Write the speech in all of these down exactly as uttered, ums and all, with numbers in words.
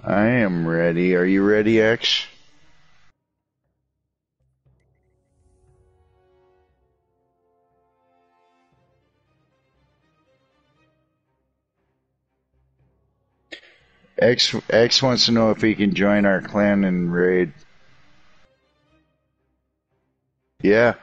I am ready. Are you ready, X? X X wants to know if he can join our clan and raid. Yeah.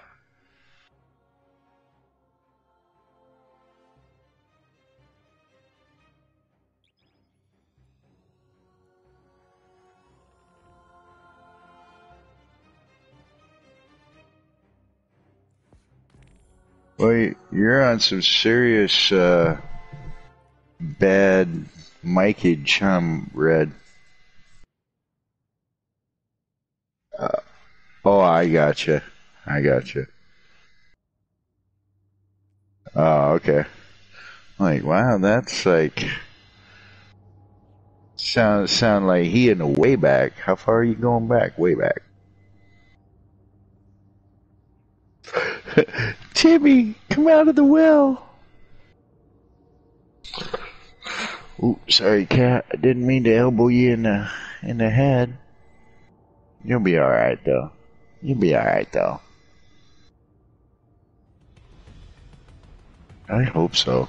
Well, you're on some serious uh, bad micage, um, Red. Uh, oh, I gotcha. I gotcha. Oh, okay. Like, wow, that's like sound sound like he in the way back. How far are you going back? Way back. Timmy, come out of the well. Ooh, sorry, cat. I didn't mean to elbow you in the in the head. You'll be all right, though. You'll be all right, though. I hope so.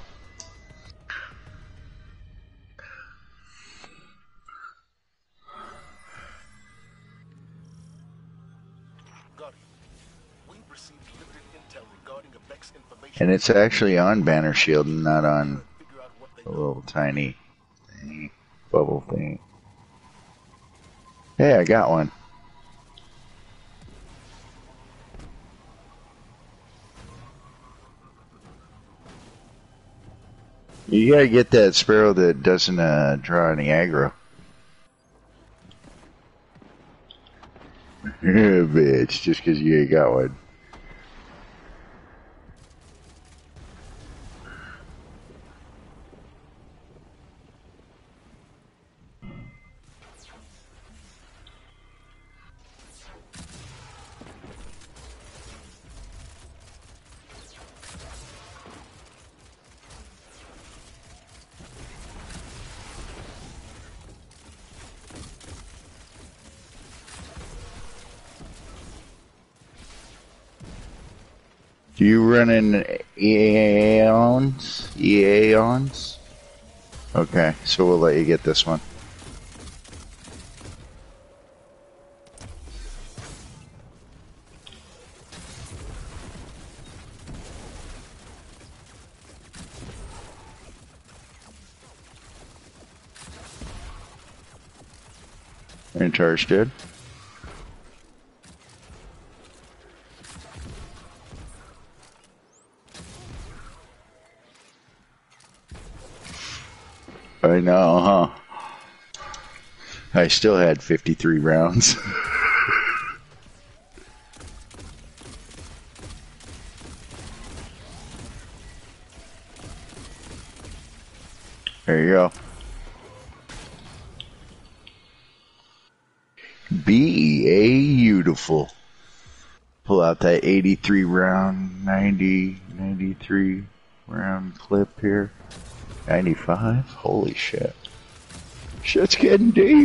And it's actually on Banner Shield and not on a little tiny thingy, bubble thing. Hey, I got one. You gotta get that sparrow that doesn't uh, draw any aggro. Bitch, just because you ain't got one. Do you run in Eons? Eons? Okay, so we'll let you get this one. And charge did. I know, huh? I still had fifty-three rounds. There you go. Be a beautiful. Pull out that eighty-three round, ninety, ninety-three round clip here. ninety-five? Holy shit. Shit's getting deep.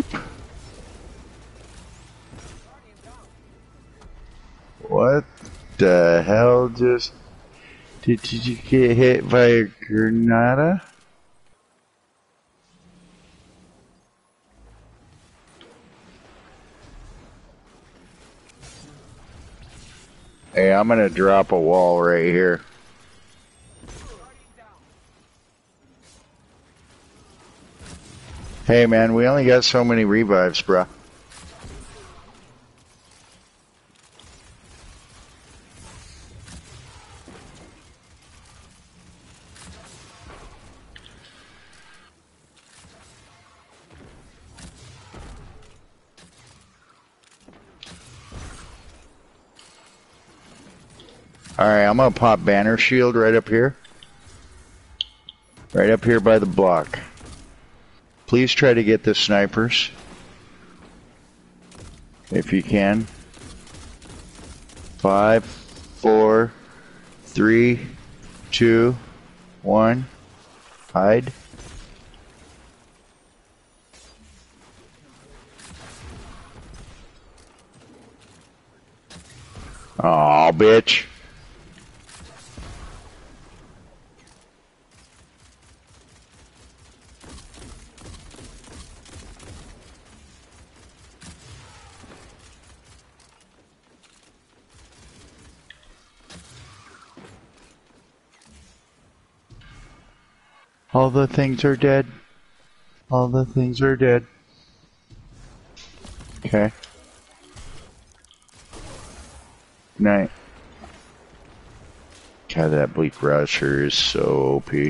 What the hell just... Did, did you get hit by a granada? Hey, I'm gonna drop a wall right here. Hey man, we only got so many revives, bruh. Alright, I'm gonna pop Banner Shield right up here. Right up here by the block. Please try to get the snipers. If you can. Five, four, three, two, one. Hide. Aw, bitch. All the things are dead. All the things are dead. Okay. Night. God, that Bleak Rusher is so O P.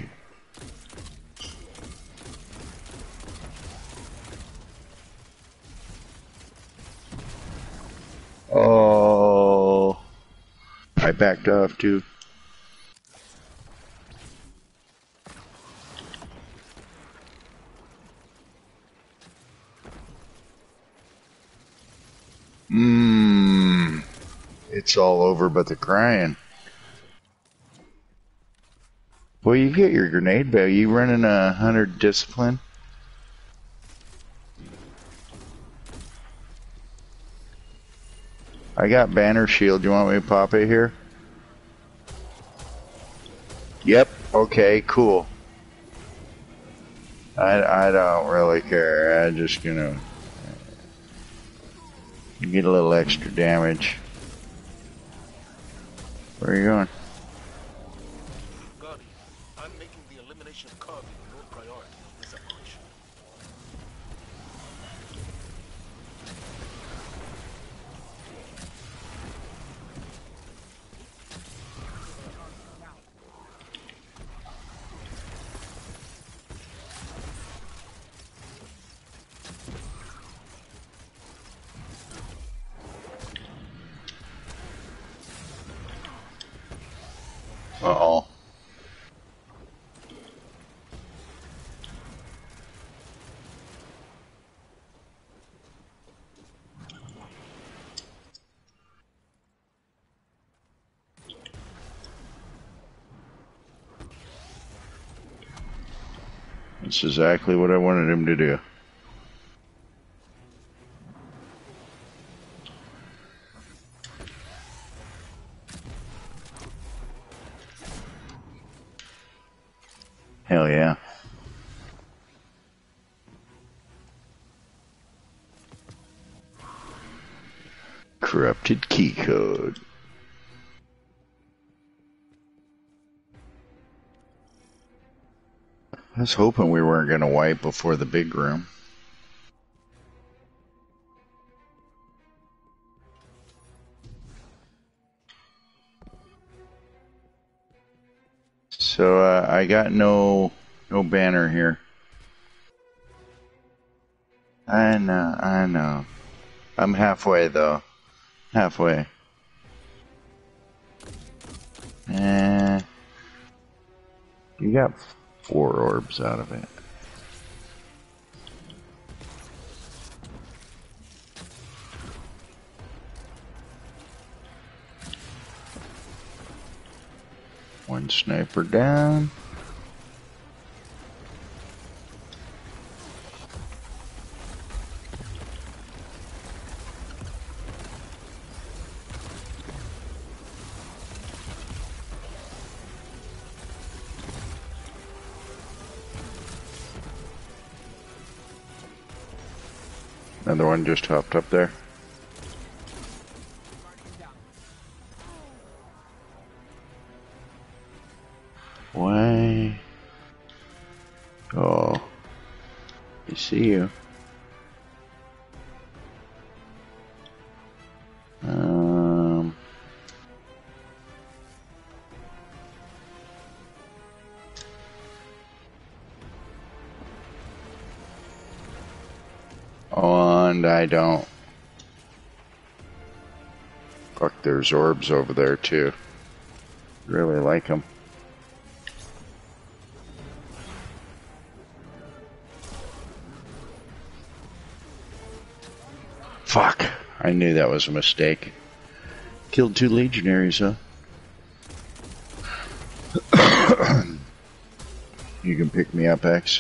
Oh. I backed off too. Mmm. It's all over but the crying. Well, you get your grenade bag. You running a hundred discipline? I got banner shield. You want me to pop it here? Yep. Okay, cool. I, I don't really care. I'm just gonna get a little extra damage. Where are you going? Guardian, I'm making the elimination of Carving your priority in this operation. Uh-oh. That's exactly what I wanted him to do. Hell yeah. Corrupted key code. I was hoping we weren't going to wipe before the big room. So uh, I got no no banner here. I know, I know. I'm halfway though. Halfway. Eh. You got four orbs out of it. One sniper down. Another one just hopped up there. Why? Oh. I see you. Um. And I don't. Fuck, there's orbs over there too. Really like them. Fuck. I knew that was a mistake. Killed two legionaries, huh? You can pick me up, X.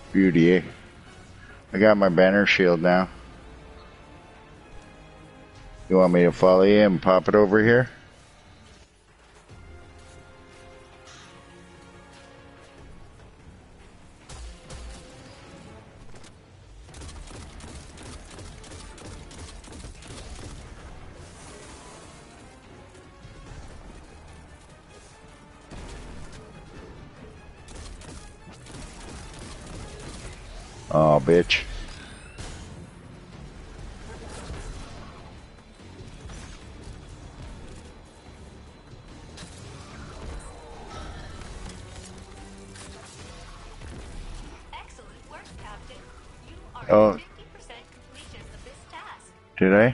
Beauty, eh? I got my banner shield now. You want me to follow you and pop it over here? Oh, bitch. Excellent work, Captain. You are Oh. at fifty percent completion of this task. Did I?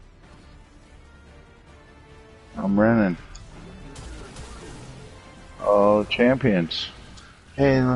I'm running. Oh, champions. Hey, look.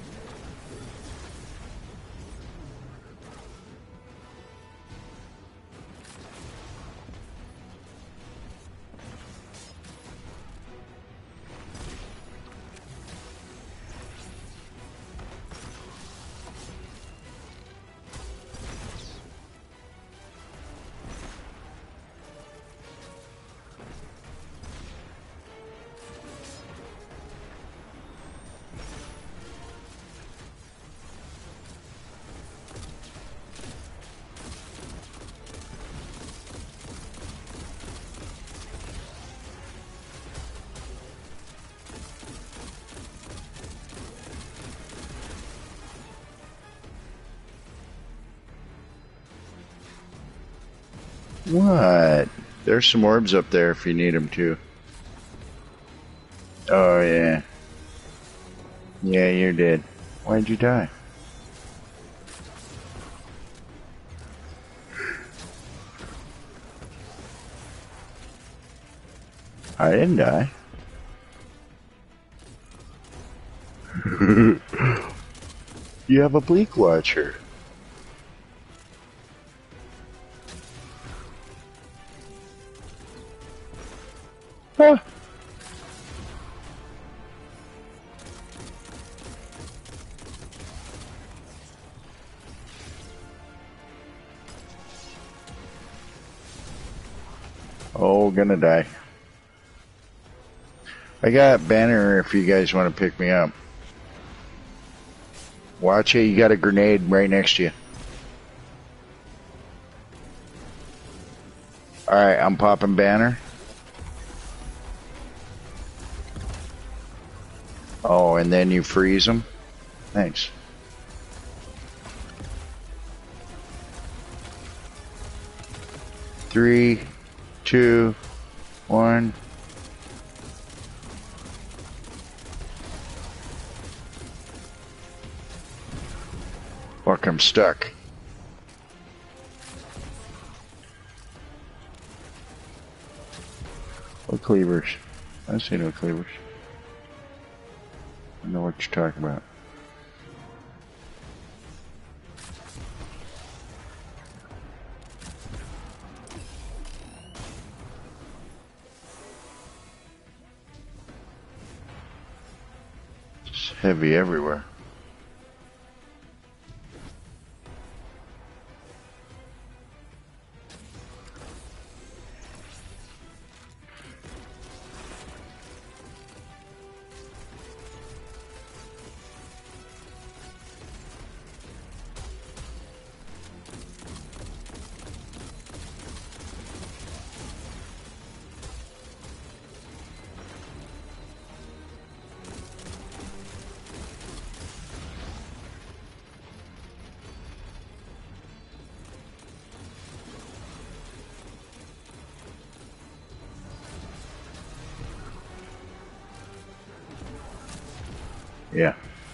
What? There's some orbs up there if you need them too. Oh, yeah. Yeah, you're dead. Why'd you die? I didn't die. You have a Bleak Watcher. Huh. Oh, gonna die. I got banner if you guys want to pick me up. Watch it, you got a grenade right next to you. Alright, I'm popping banner. Oh, and then you freeze them. Thanks. Three, two, one. Fuck, I'm stuck. What cleavers? I see no cleavers. I know what you're talking about. It's heavy everywhere. Yeah.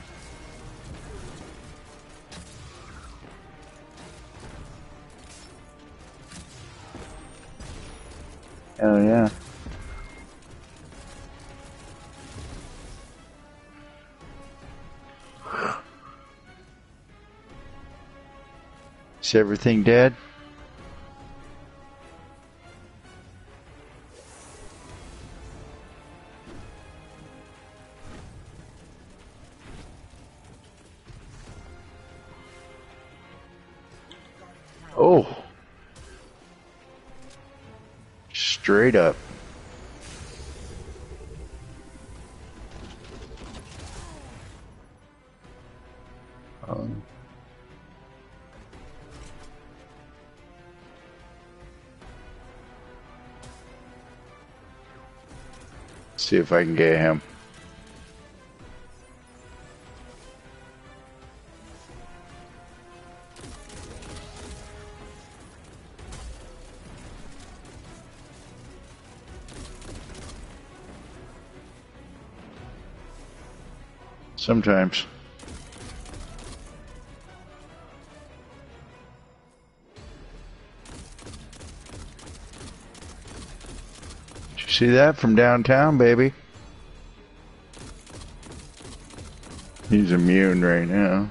Oh yeah. Is everything dead? Oh, straight up. Um, see if I can get him. Sometimes. Did you see that from downtown, baby? He's immune right now.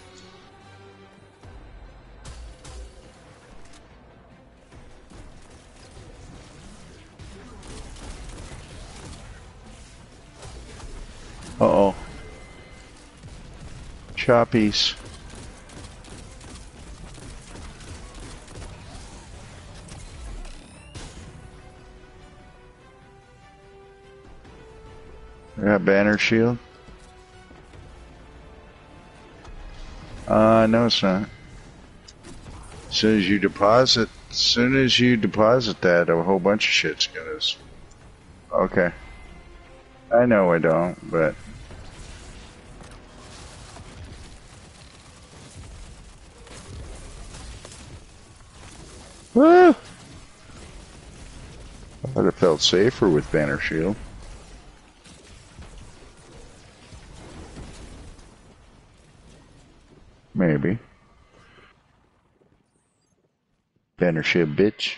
Uh-oh. Choppies. I got banner shield. Uh, no, it's not. As soon as you deposit, as soon as you deposit that, a whole bunch of shit's gonna. Okay. I know I don't, but. Woo! I would have felt safer with banner shield. Maybe. Banner shield, bitch.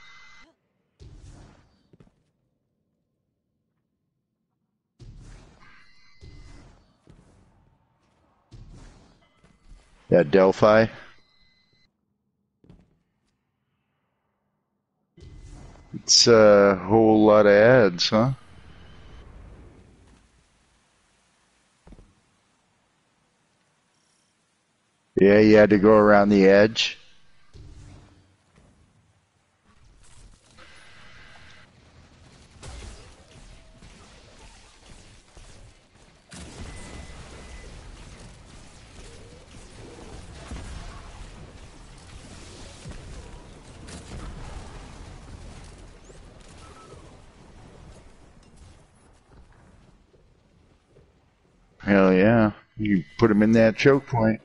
Yeah, Delphi. It's a whole lot of ads, huh? Yeah, you had to go around the edge. Hell yeah. You put him in that choke point.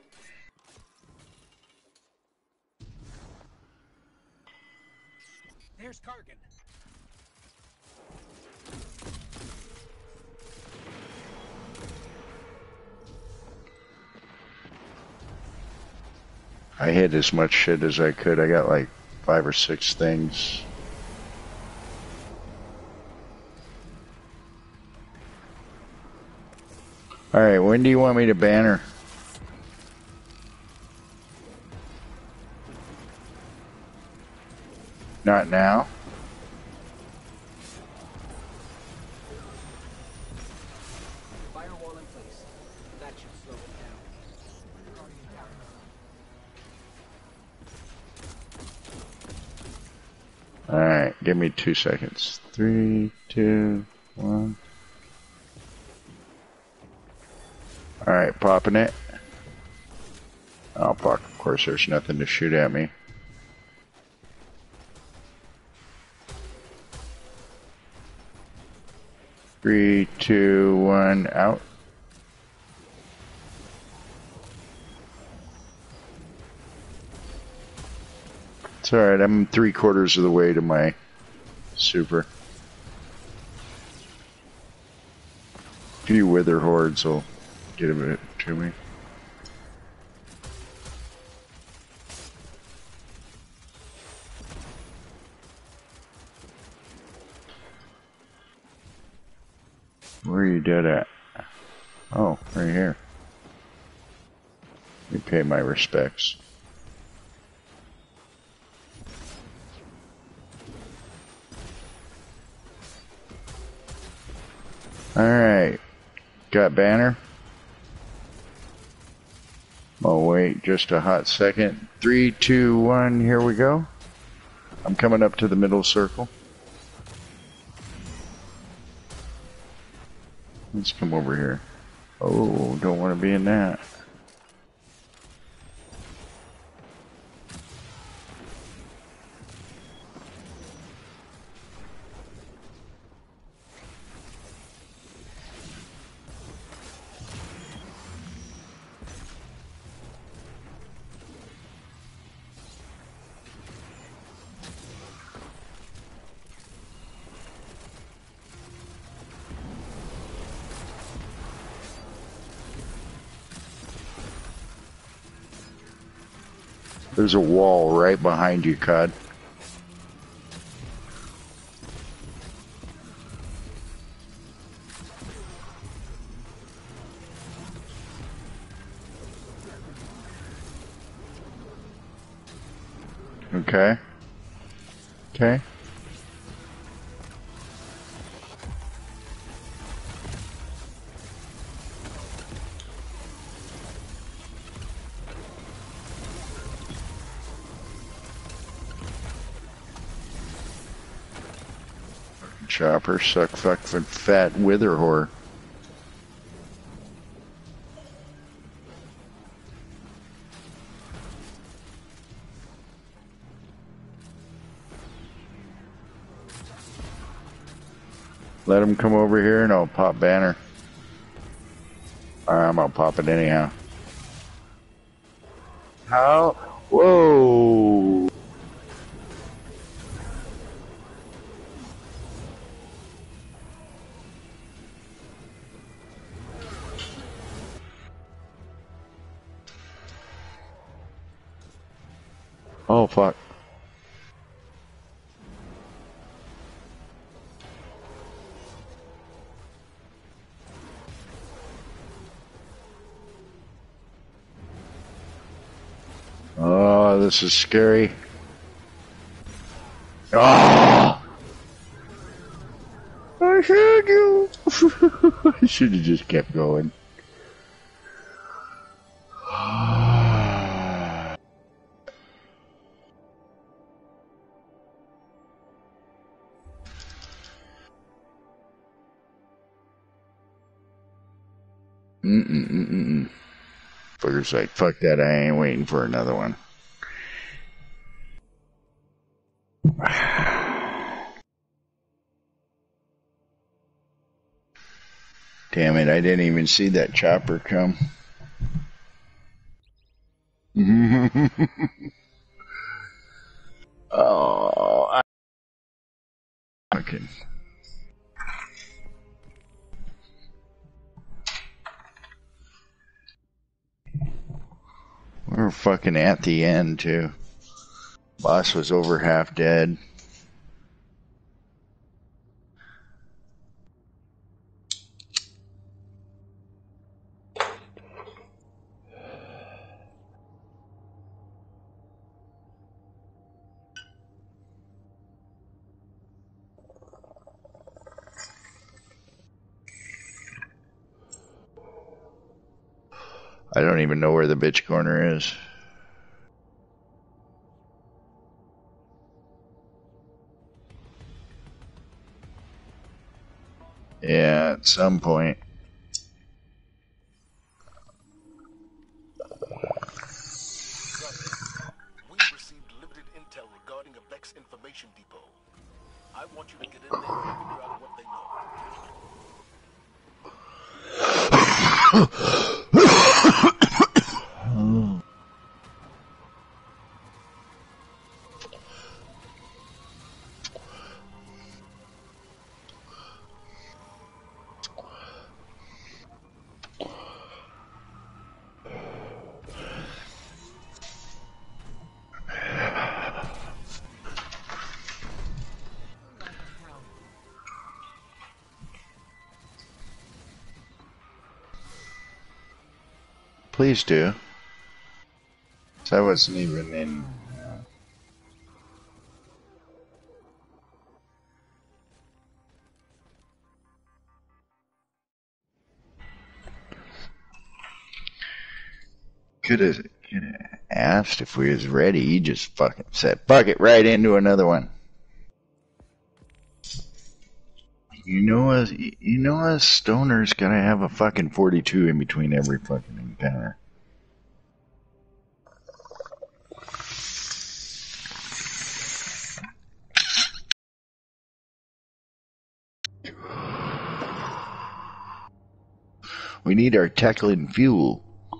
There's Kargan. I hit as much shit as I could. I got like five or six things. Alright, when do you want me to banner? Not now? Firewall in place. That should slow it down. Alright, give me two seconds. Three, two, one. Alright, popping it. Oh fuck, of course there's nothing to shoot at me. Three, two, one, out. It's alright, I'm three quarters of the way to my super. A few wither hordes will get a bit to me. Where are you dead at? Oh, right here. Let me pay my respects. Alright. Got banner? Oh wait, just a hot second. Three, two, one, here we go. I'm coming up to the middle circle. Let's come over here. Oh, don't want to be in that. There's a wall right behind you, Cod. Okay. Okay. Chopper, suck, fuck, fat wither whore. Let him come over here and I'll pop banner. Alright, I'm gonna pop it anyhow. How? Whoa! Oh, fuck. Oh, this is scary. Oh! I heard you! I should have just kept going. Mm-mm-mm-mm. Fucker's like, fuck that, I ain't waiting for another one. Damn it, I didn't even see that chopper come. Oh, I... Okay. We're fucking at the end, too. Boss was over half dead. I don't even know where the bitch corner is. Yeah, at some point. We've received limited intel regarding a Vex information depot. I want you to get in there and figure out what they know. Please do. So I wasn't even in. Could have asked if we was ready. He just fucking said, fuck it, right into another one. You know us, you know us stoners gotta have a fucking forty-two in between every fucking encounter. We need our Techlin fuel.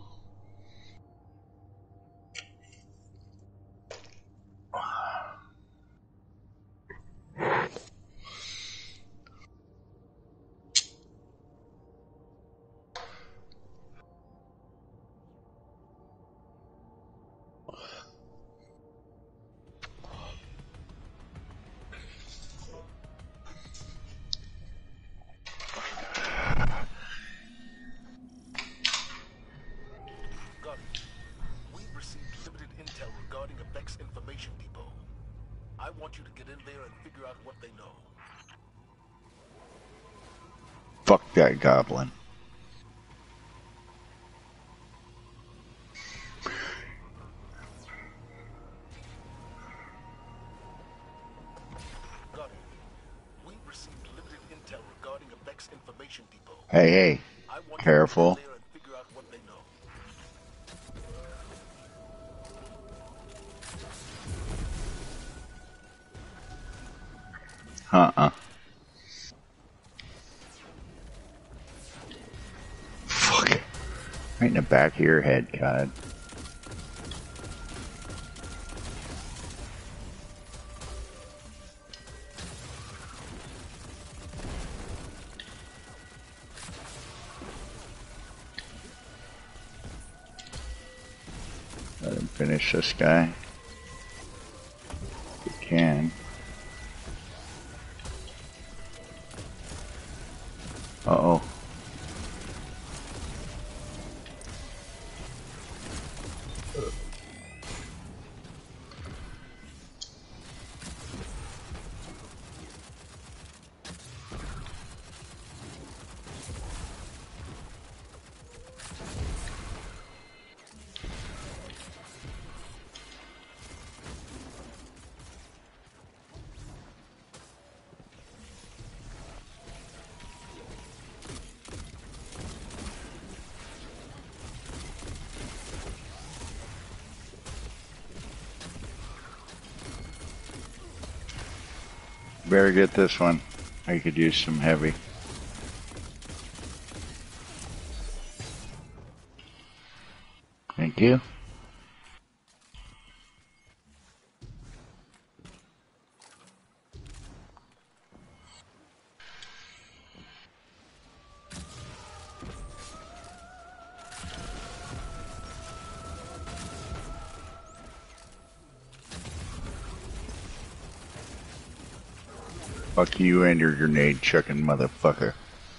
Got it. We've received limited intel regarding a Vex information depot. I want you to get in there and figure out what they know. Fuck that goblin. Got it. We've received limited intel regarding a Vex information depot. Hey, hey, I want careful. you to get in there and figure out what they know. Uh-uh. Fuck. Right in the back of your head, God. Let him finish this guy. If you can. Uh-oh. Better get this one. I could use some heavy. Thank you. Fuck you and your grenade chucking motherfucker.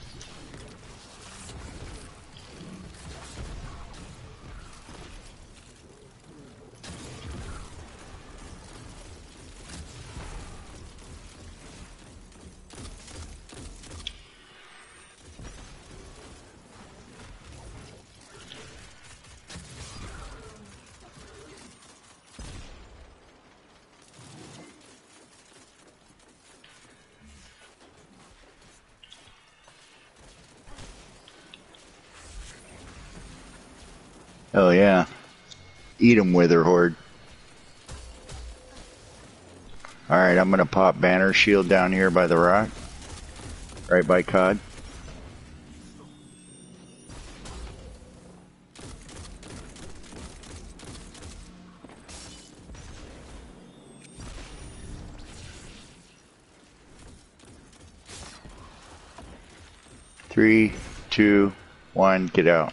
Hell yeah. Eat 'em, Witherhorde. Alright, I'm gonna pop Banner Shield down here by the rock. Right by Cod. Three, two, one, get out.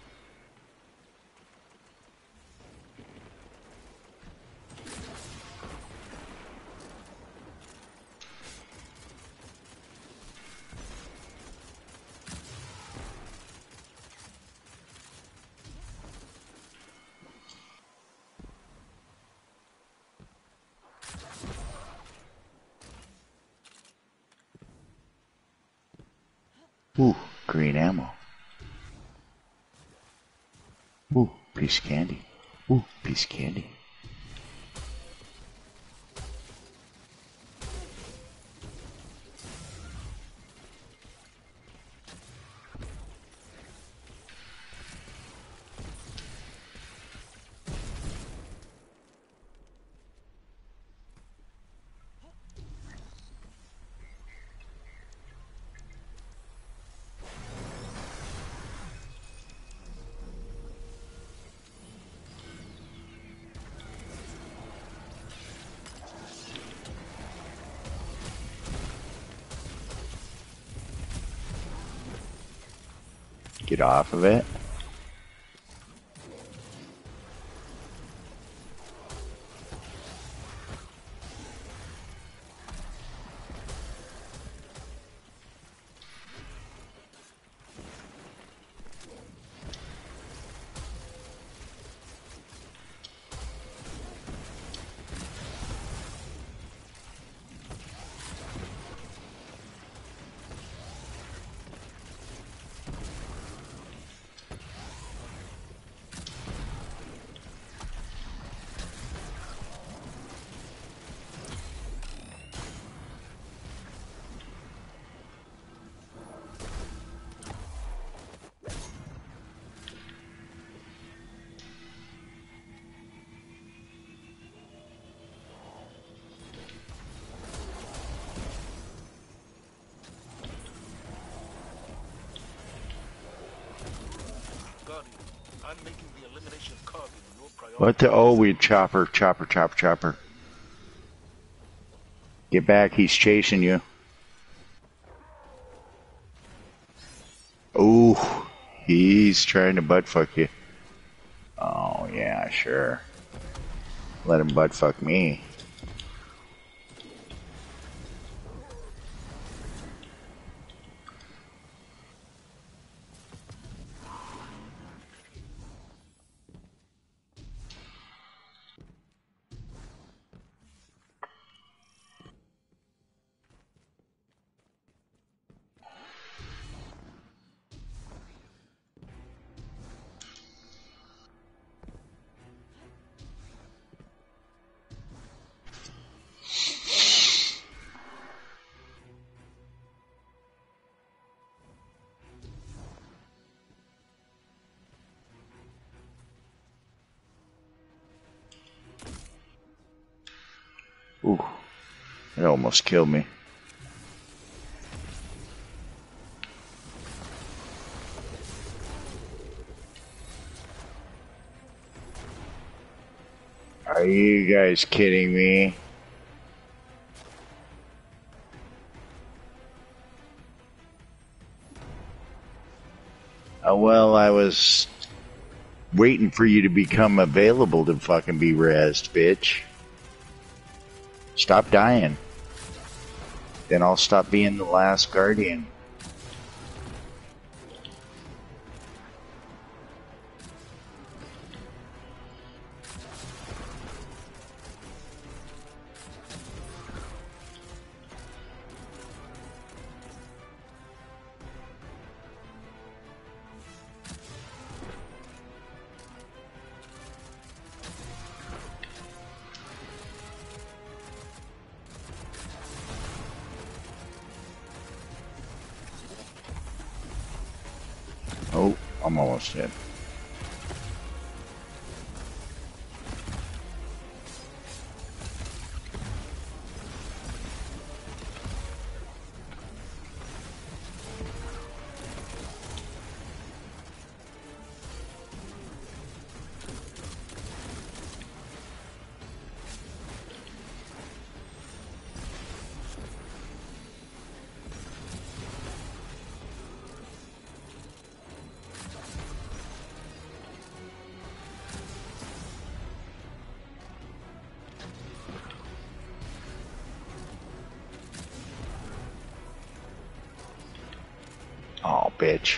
Ooh, green ammo. Ooh, piece of candy. Ooh, piece of candy. Get off of it. Guardian, I'm making the elimination of Carvin your priority. What the? Oh, we chopper, chopper, chopper, chopper. Get back, he's chasing you. Ooh, he's trying to butt fuck you. Oh, yeah, sure. Let him butt fuck me. Ooh, it almost killed me. Are you guys kidding me? Oh, well, I was waiting for you to become available to fucking be rezzed, bitch. Stop dying. Then I'll stop being the last guardian. Oh, I'm almost dead. Oh, bitch.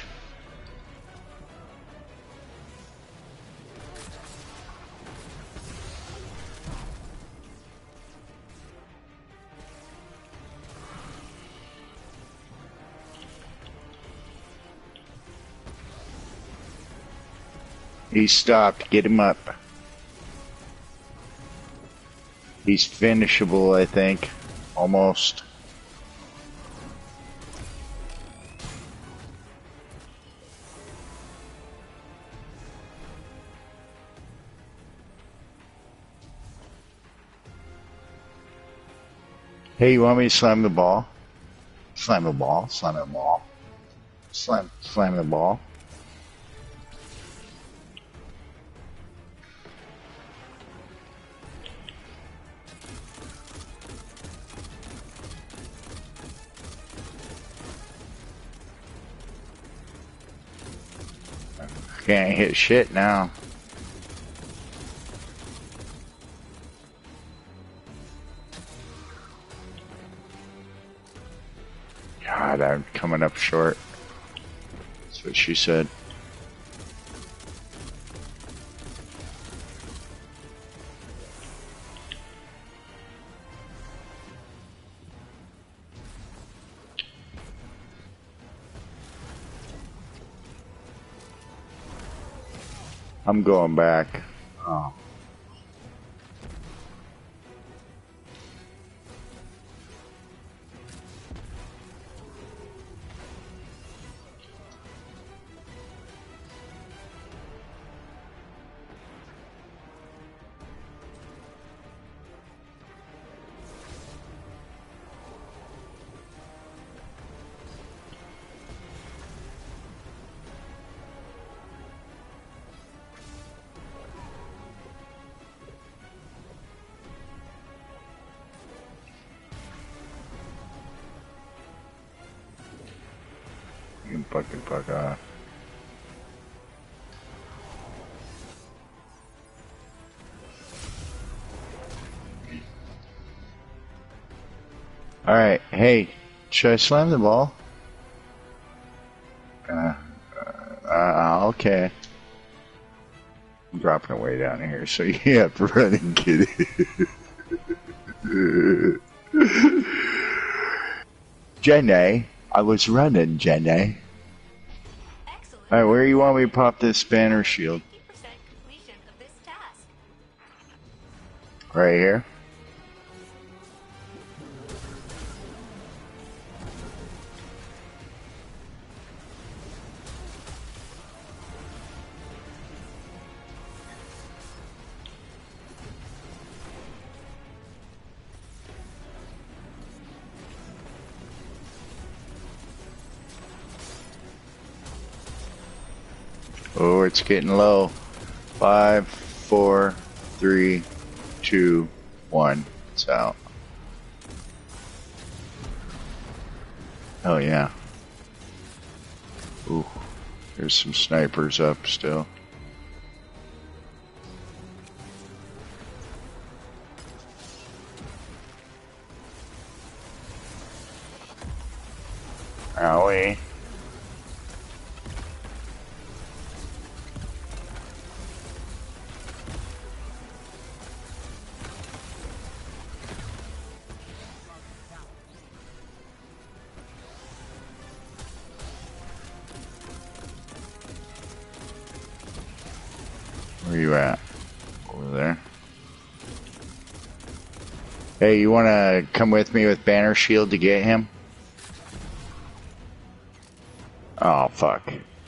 He stopped. Get him up. He's finishable, I think. Almost. Hey, you want me to slam the ball? Slam the ball, slam the ball. Slam, slam the ball. Can't hit shit now. God, I'm coming up short. That's what she said. I'm going back. Oh. You can fucking fuck off. Alright, hey, should I slam the ball? Uh, uh, okay. I'm dropping it way down here, so you have to run and get it. Jenny, I was running, Jenny. Excellent. Alright, where you want me to pop this banner shield? fifty percent completion of this task. Right here? Oh, it's getting low. Five, four, three, two, one. It's out. Oh yeah. Ooh, there's some snipers up still. Owie. Where you at? Over there. Hey, you wanna come with me with Banner Shield to get him? Oh, fuck.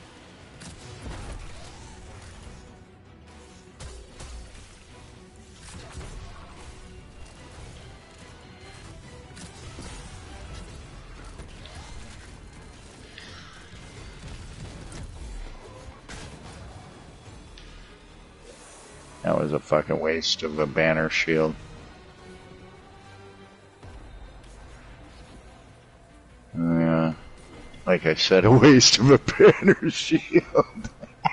That was a fucking waste of a Banner Shield. Yeah. Like I said, a waste of a Banner Shield.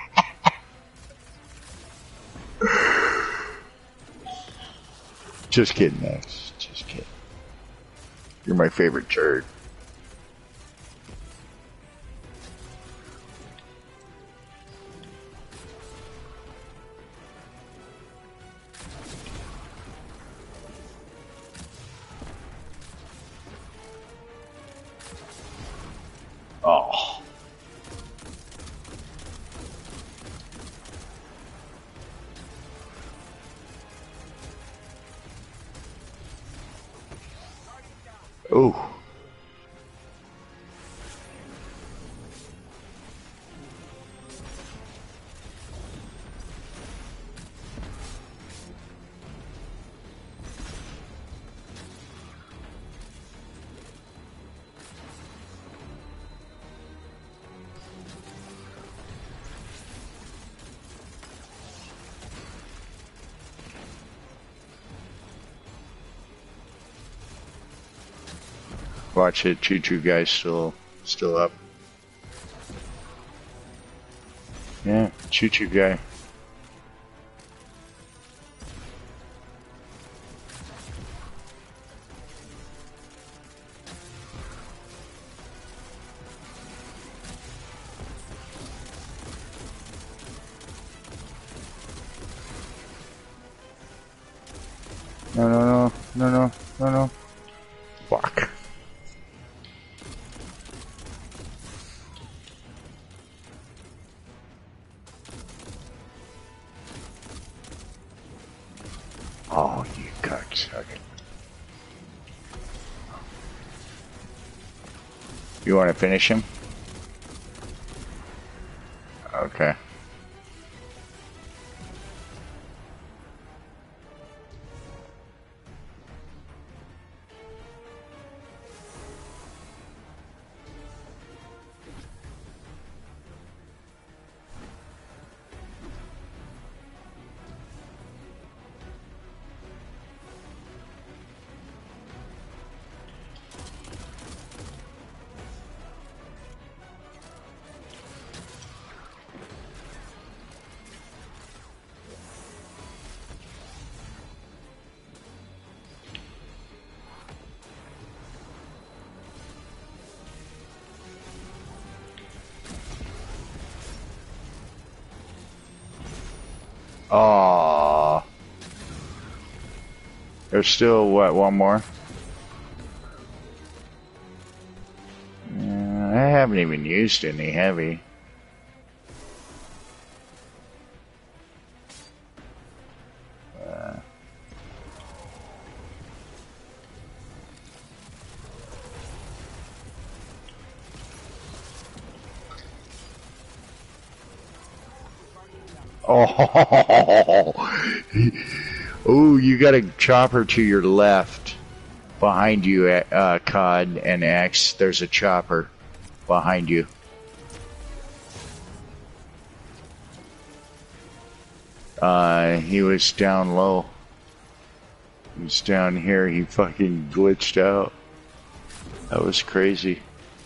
Just kidding, Max. Just kidding. You're my favorite turd. Oh. Ooh. Watch it, Choo Choo guy's still still up. Yeah, Choo Choo guy. No, no, no, no, no, no, no. Fuck. Oh, you cocksucker. You want to finish him? Okay. Oh, there's still what? One more. Uh, I haven't even used any heavy. Uh, oh, oh! You got a chopper to your left, behind you, uh, Cod and X. There's a chopper behind you. Uh, he was down low. He was down here. He fucking glitched out. That was crazy.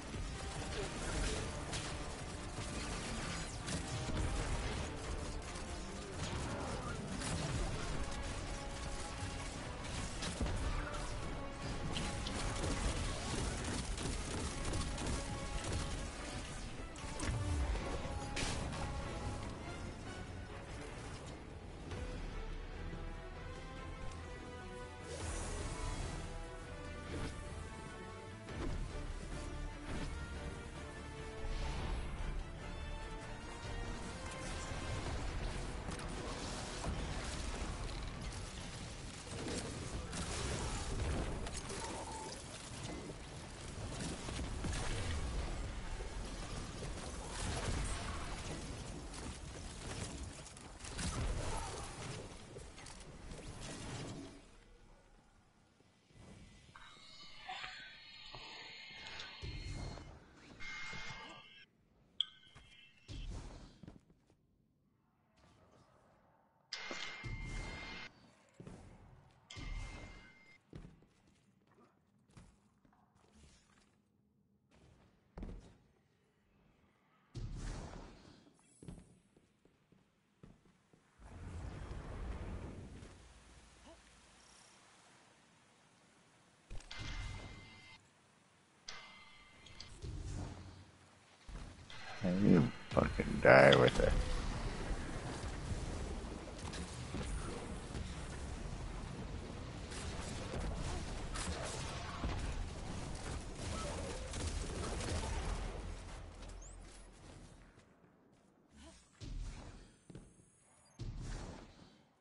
You fucking die with it.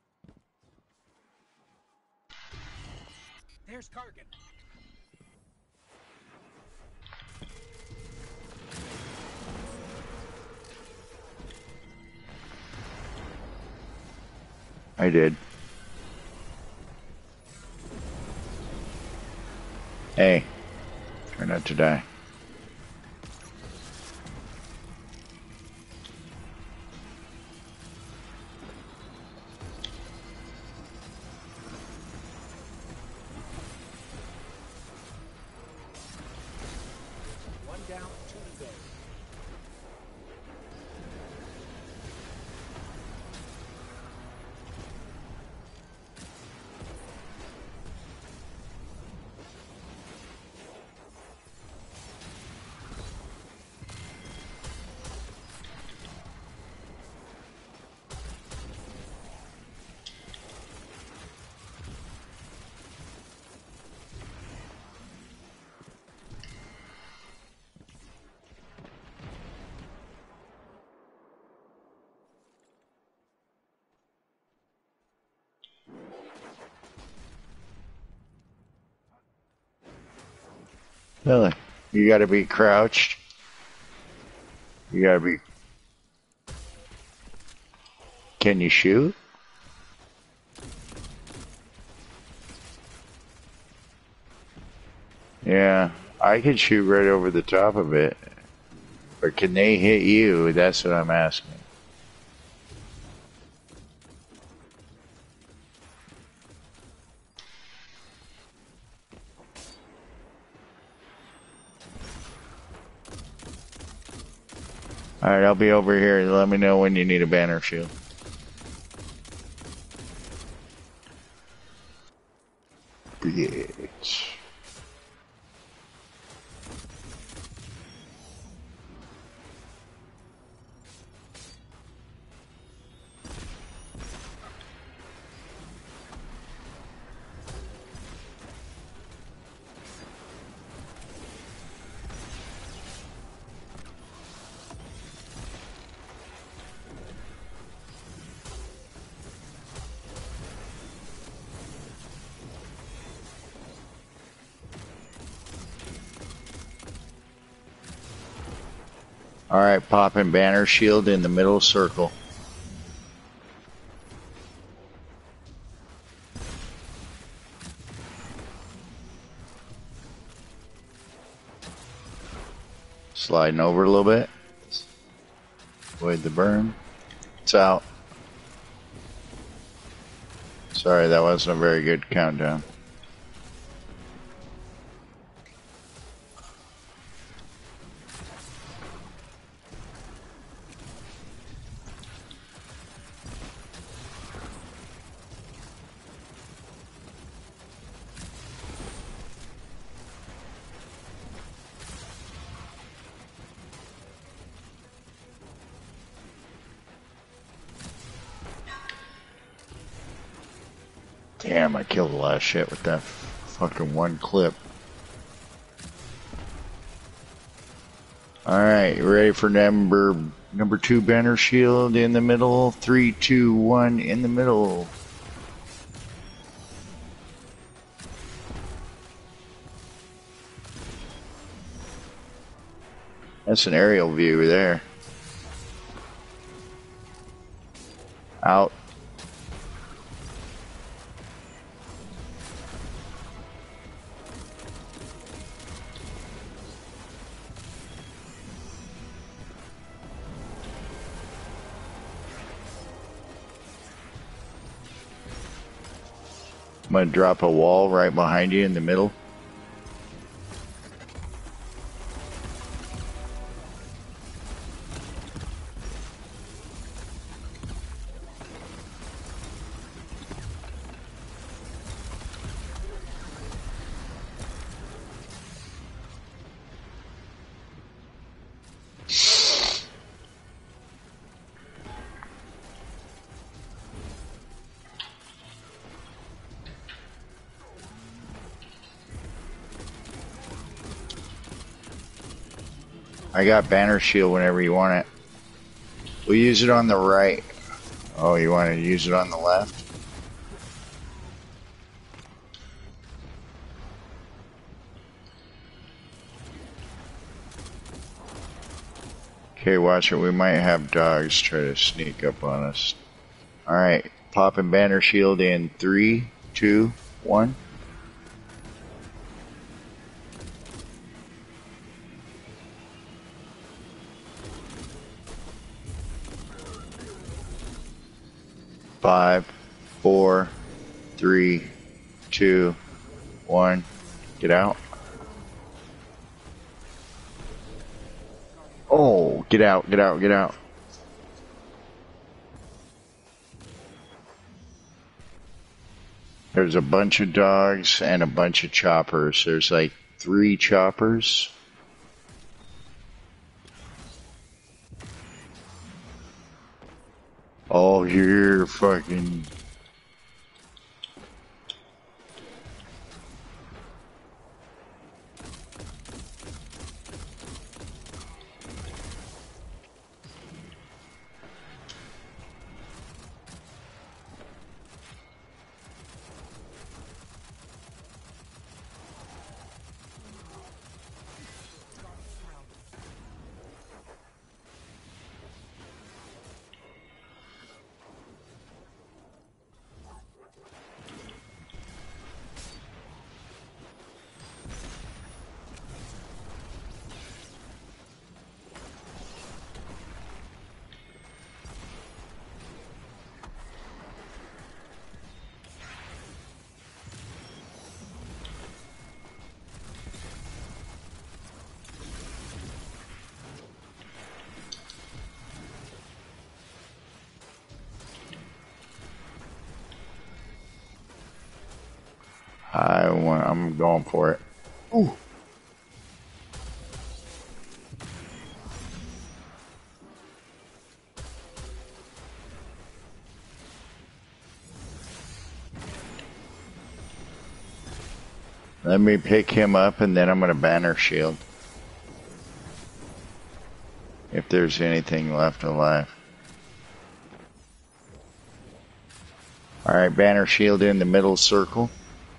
There's Kargan. I did. Hey, try not to die. One down, two to go. Really? You gotta be crouched. You gotta be... Can you shoot? Yeah, I could shoot right over the top of it. But can they hit you? That's what I'm asking. Alright, I'll be over here. Let me know when you need a banner shield. Bitch. Alright, popping banner shield in the middle circle. Sliding over a little bit. Avoid the burn. It's out. Sorry, that wasn't a very good countdown. Damn, I killed a lot of shit with that fucking one clip. Alright, you ready for number number two banner shield in the middle? Three, two, one, in the middle. That's an aerial view there. Out. I'm gonna drop a wall right behind you in the middle. I got banner shield whenever you want it. We'll use it on the right. Oh, you want to use it on the left? Okay, watch it. We might have dogs try to sneak up on us. Alright, Popping banner shield in three, two, one. Five, four, three, two, one. Get out. Oh, get out, get out, get out. There's a bunch of dogs and a bunch of choppers. There's like three choppers. Oh, you're fucking... I want, I'm going for it. Ooh. Let me pick him up and then I'm going to banner shield. If there's anything left alive. Alright, banner shield in the middle circle.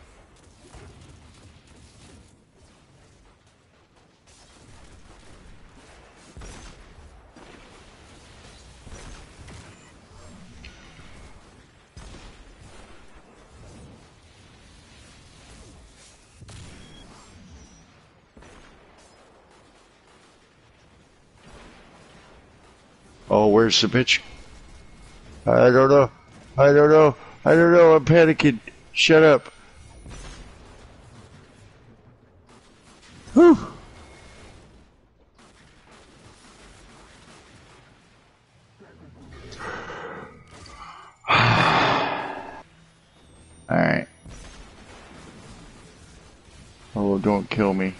Oh, where's the bitch? I don't know. I don't know. I don't know. I'm panicking. Shut up. Whew. Alright. Oh, don't kill me.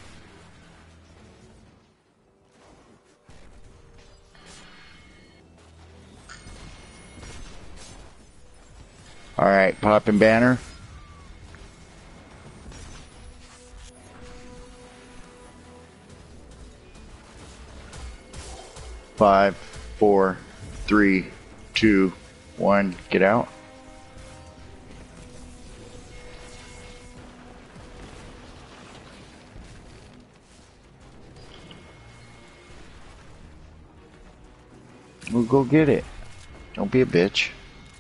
Alright, popping banner. Five, four, three, two, one, get out. We'll go get it. Don't be a bitch.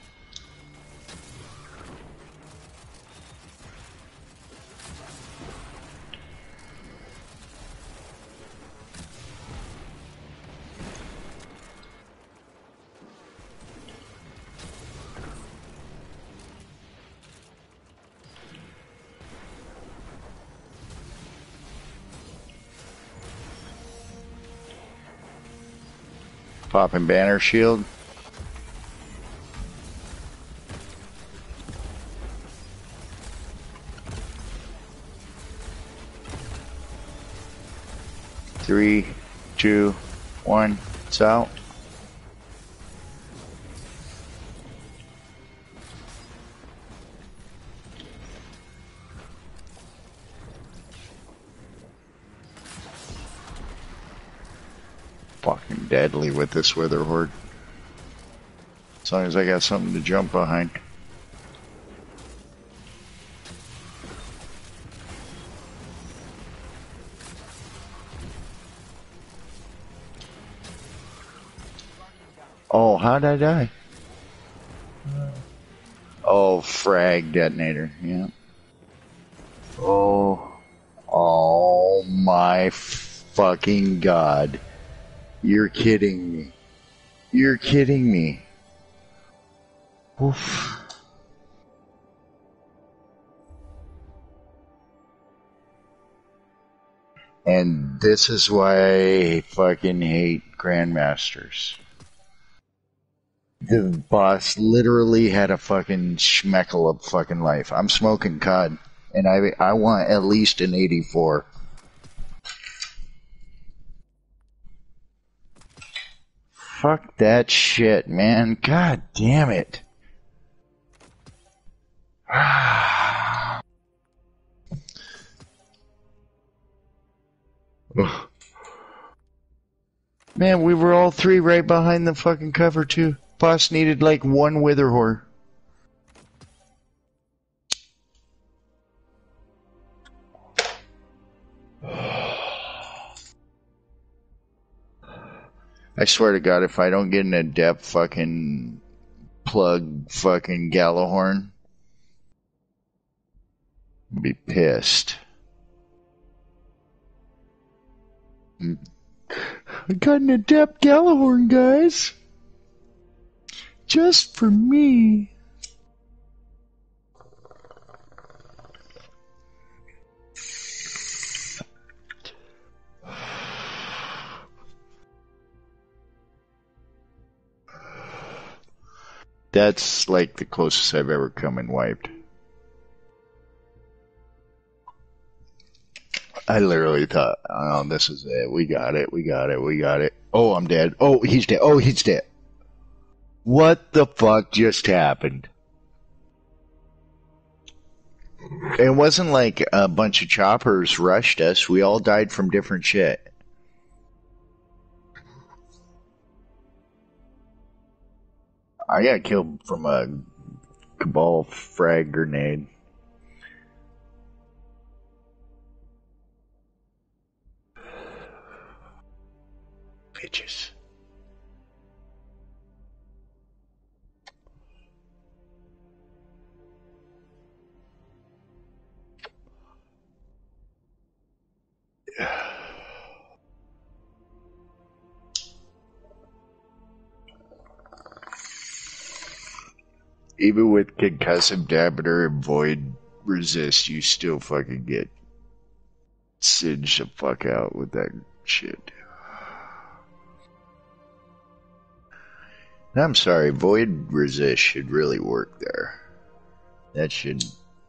Popping banner shield. Three, two, one, it's out. Fucking deadly with this Wither Horde. As long as I got something to jump behind. Oh, how'd I die? ball frag detonator. Yeah. Oh. Oh my fucking god. You're kidding me. You're kidding me. Oof. And this is why I fucking hate Grandmasters. The boss literally had a fucking schmeckle of fucking life. I'm smoking C O D, and I I want at least an eighty-four. Fuck that shit, man. God damn it. Man, we were all three right behind the fucking cover, too. Boss needed like one wither whore. I swear to God, if I don't get an adept fucking plug fucking Gallahorn, I'll be pissed. I got an adept Gallahorn, guys. Just for me. That's like the closest I've ever come and wiped. I literally thought, oh, this is it. We got it. We got it. We got it. Oh, I'm dead. Oh, he's dead. Oh, he's dead. What the fuck just happened? It wasn't like a bunch of choppers rushed us. We all died from different shit. I got killed from a Cabal frag grenade. Bitches. Even with concussive dampener and void resist, you still fucking get singed the fuck out with that shit. And I'm sorry, void resist should really work there. That should...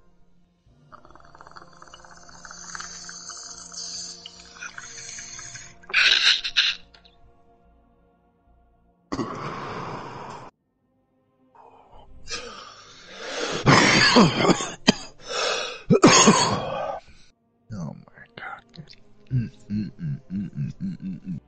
Oh my god. Mm, mm, mm, mm, mm, mm, mm.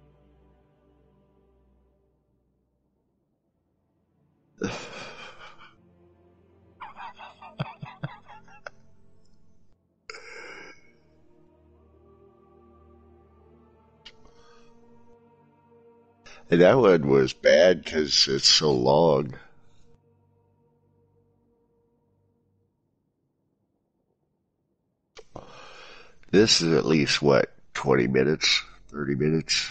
That one was bad because it's so long. This is at least, what, twenty minutes? thirty minutes?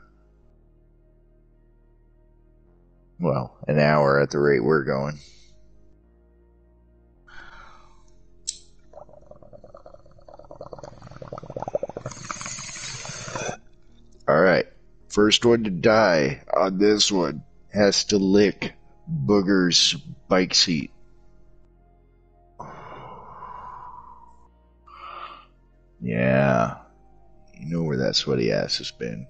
Well, an hour at the rate we're going. Alright. First one to die on this one has to lick Booger's bike seat. Yeah. You know where that sweaty ass has been.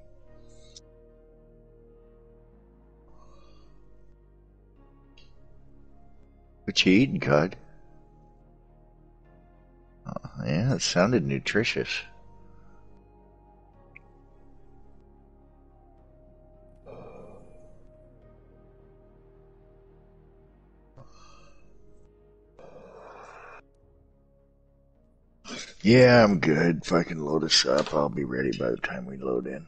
What you eating, Cud? Oh, yeah, it sounded nutritious. Yeah, I'm good. Fucking load us up. I'll be ready by the time we load in.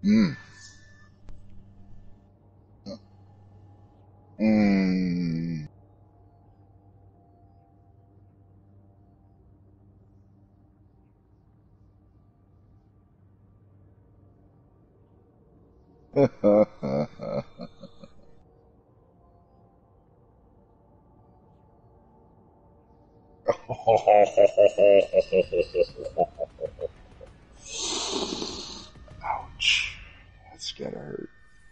Mm. Mm. Ouch. That's gotta hurt.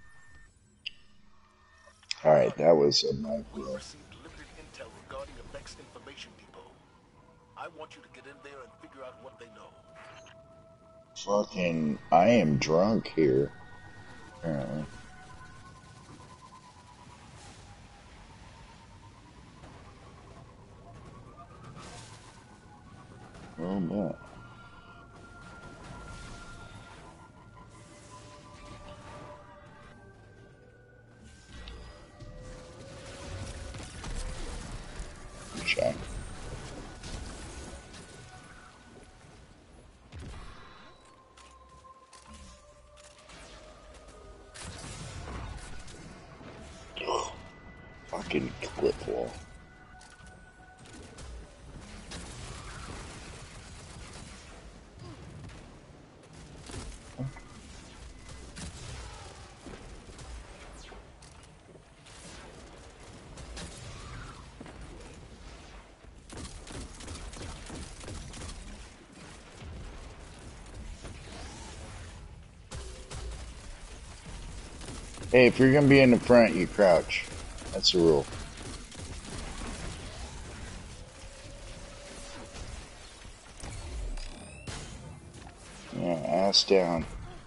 Alright, that was a We micro. received limited intel regarding a Vex information depot. I want you to get in there and figure out what they know. Fucking, I am drunk here. Apparently. Oh, man. Shot. Fucking clip wall. Hey, if you're gonna be in the front, you crouch. That's the rule. Yeah, ass down.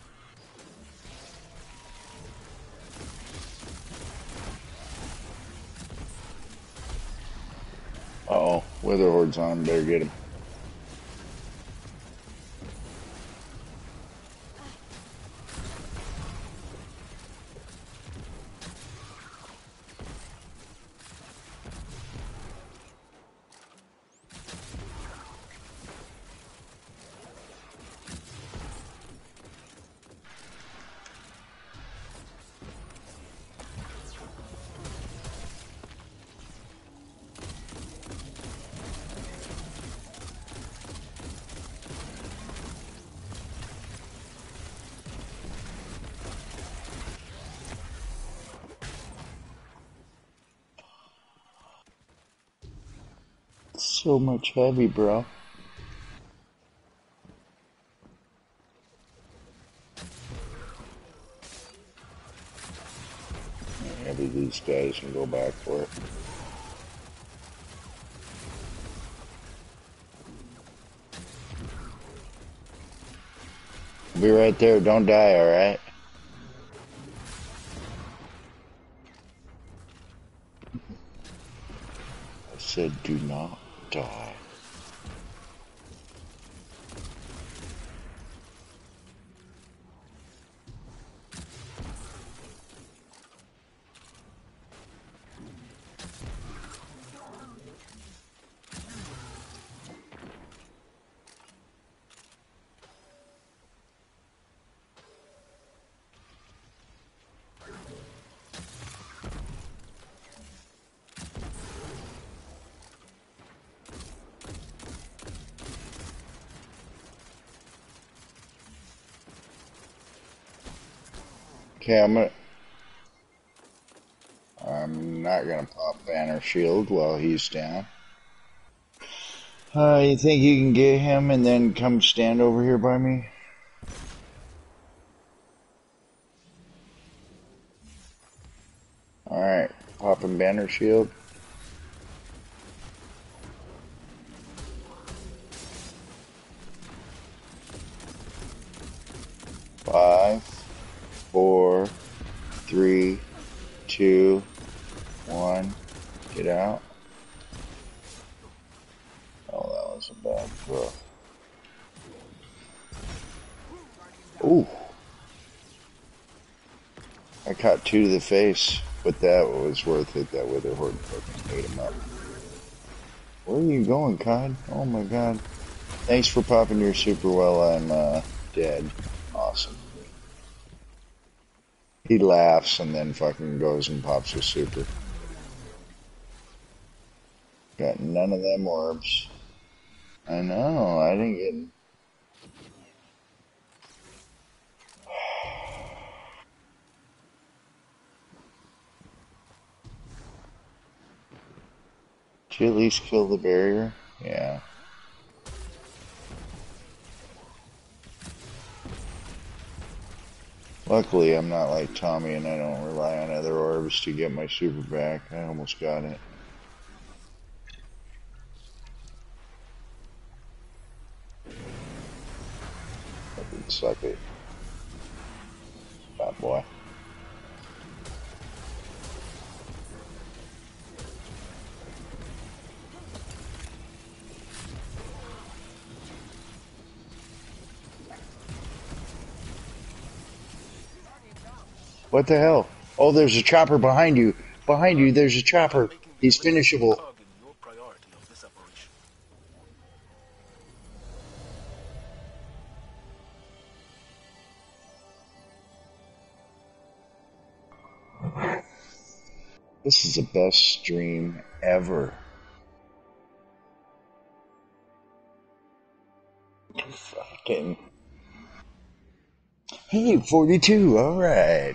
Uh oh, Witherhord's on. Better get him. So much heavy, bro. Maybe these guys can go back for it. Be right there. Don't die, alright? I said do not die. Okay, I'm gonna... I'm not gonna pop Banner Shield while he's down. Uh, you think you can get him and then come stand over here by me? Alright, popping Banner Shield. Five, four, three, two, one. Get out. Oh, that was a bad throw. Ooh. I caught two to the face, but that was worth it. That Witherhorde fucking ate him up. Where are you going, Cod? Oh my god. Thanks for popping your super while I'm uh, dead. Awesome. He laughs and then fucking goes and pops a super. Got none of them orbs. I know, I didn't get... Did you at least kill the barrier? Yeah. Luckily, I'm not like Tommy and I don't rely on other orbs to get my super back. I almost got it. Fucking suck it. Bad boy. What the hell? Oh, there's a chopper behind you. Behind you, there's a chopper. He's finishable. Your priority of this operation. This is the best stream ever. Fucking. Hey, forty-two, alright.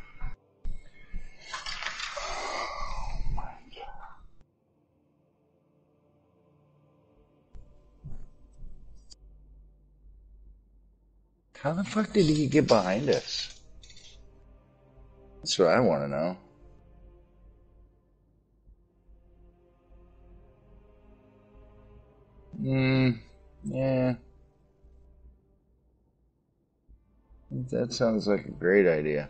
How the fuck did he get behind us? That's what I want to know. Hmm, yeah. That sounds like a great idea.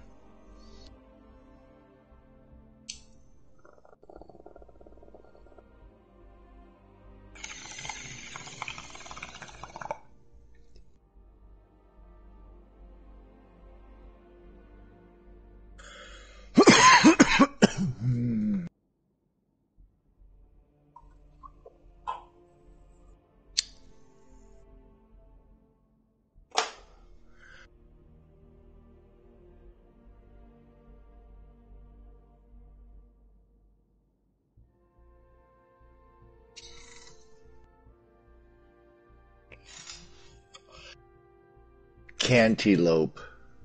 Cantaloupe.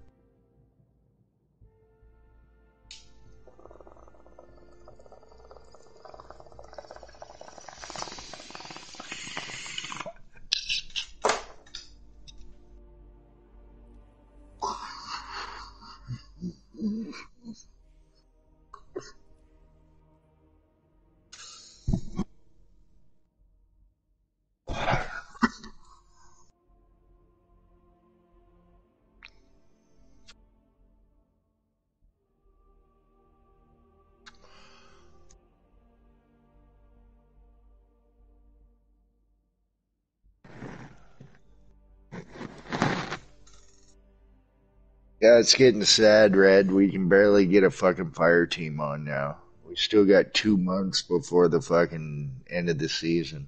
Yeah, it's getting sad, Red. We can barely get a fucking fire team on now. We still got two months before the fucking end of the season.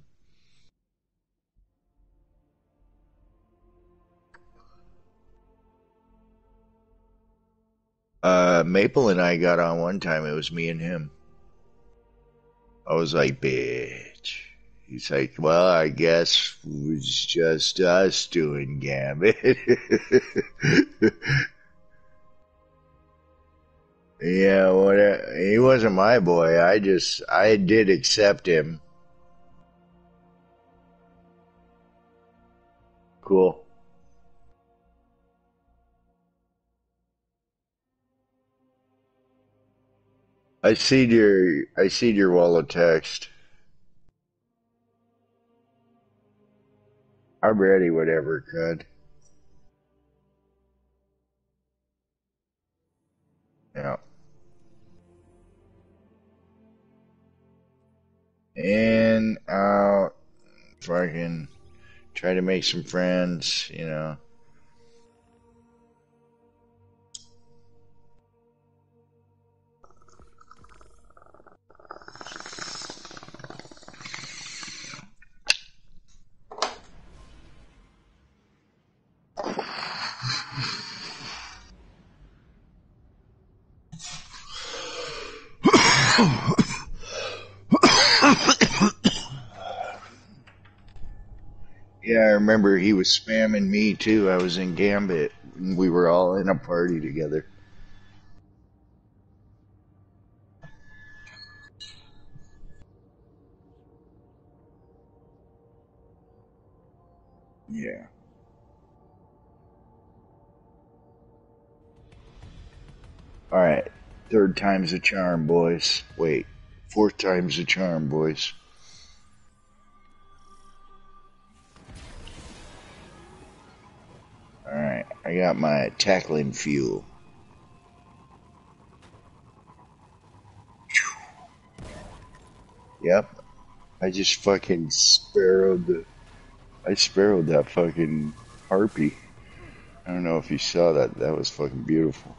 Uh, Maple and I got on one time. It was me and him. I was like, bitch. He's like, well, I guess it was just us doing Gambit. Yeah, what? He wasn't my boy. I just, I did accept him. Cool. I see your, I see your wall of text. I'm ready, whatever, could. Yeah. In, out, fucking try to make some friends, you know. remember he was spamming me too. I was in Gambit, and we were all in a party together. Yeah. All right. Third time's a charm, boys. Wait. Fourth time's a charm, boys. All right. I got my tackling fuel. Yep. I just fucking sparrowed the. I sparrowed that fucking harpy. I don't know if you saw that. That was fucking beautiful.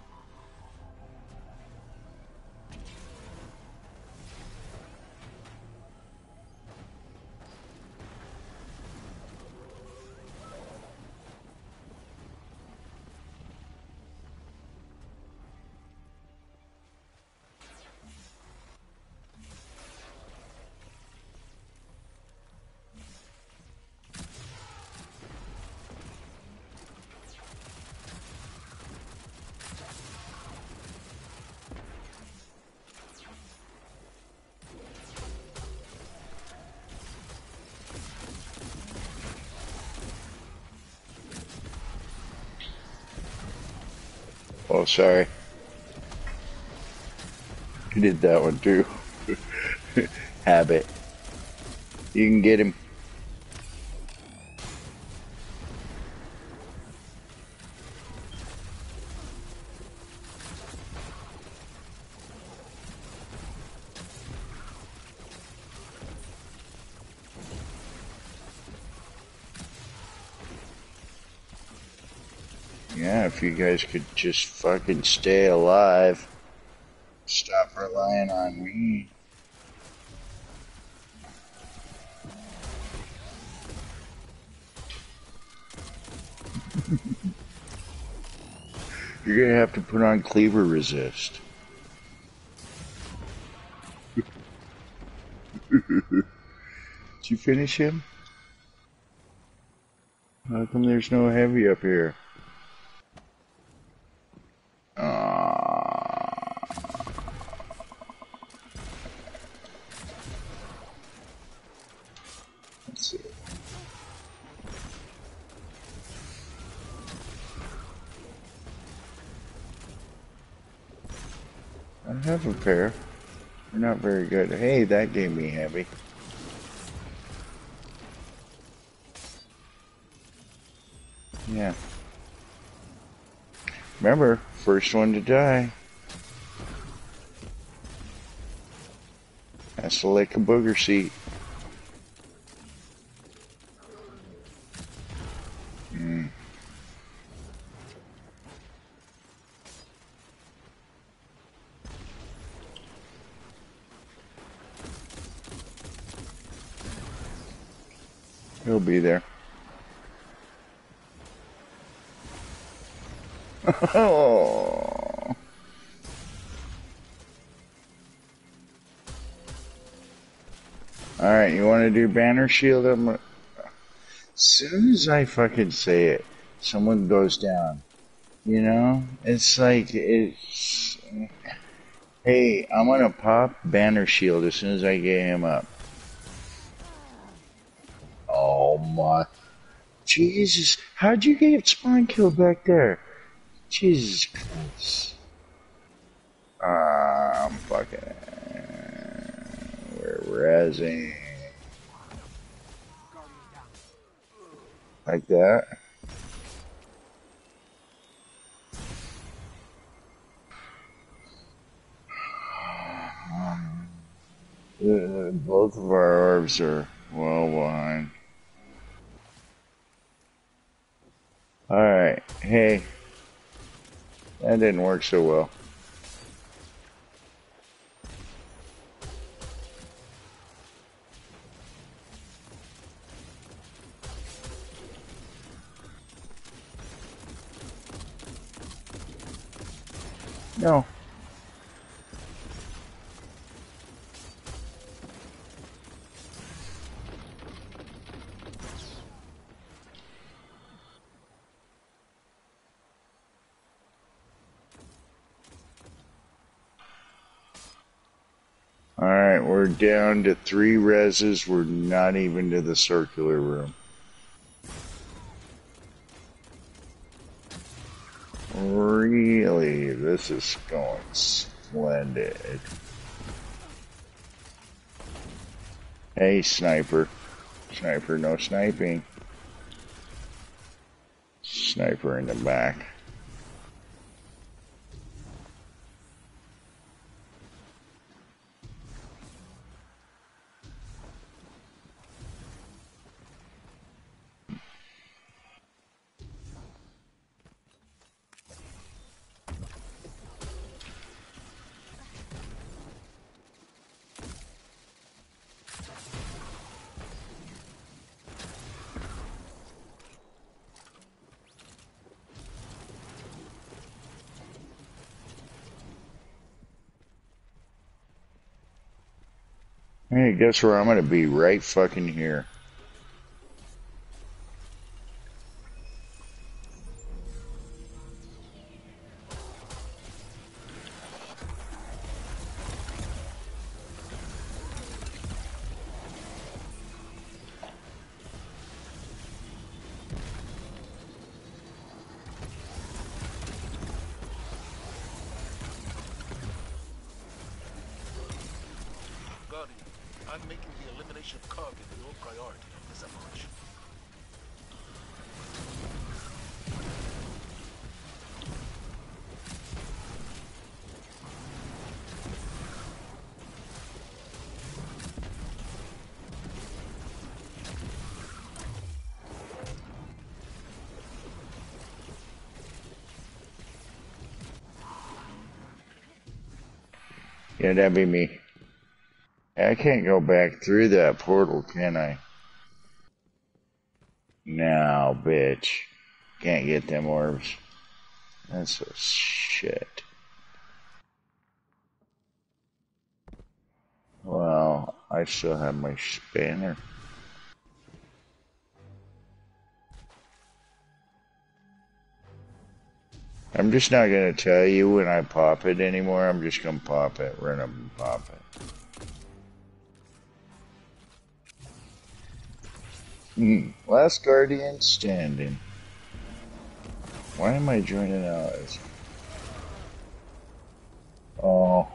Oh, sorry. You did that one too. Habit. You can get him. Yeah, if you guys could just fucking stay alive. Stop relying on me. You're gonna have to put on cleaver resist. Did you finish him? How come there's no heavy up here? Ah. Let's see. I have a pair. They're not very good. Hey, that gave me heavy. Yeah. Remember, first one to die. Has to lick a booger seat. Mm. He'll be there. Oh. Alright, you want to do banner shield? I'm, as soon as I fucking say it, someone goes down. You know? It's like, it's... Hey, I'm gonna pop banner shield as soon as I get him up. Oh my... Jesus, how'd you get spawn killed back there? Jesus Christ. Ah, I'm fucking... We're rezzing. Like that. Uh, both of our orbs are well behind. Alright, hey. That didn't work so well. No. Alright, we're down to three reses. We're not even to the circular room. Really, this is going splendid. Hey, sniper. Sniper, no sniping. Sniper in the back. Hey, guess where I'm gonna be? Right fucking here. Guardian, I'm making the elimination of Kargan your priority in this operation. Yeah, that'd be me. I can't go back through that portal, can I? No, bitch. Can't get them orbs. That's a shit. Well, I still have my spanner. I'm just not gonna tell you when I pop it anymore. I'm just gonna pop it, run up and pop it. Hmm. Last Guardian standing. Why am I joining ours? Oh.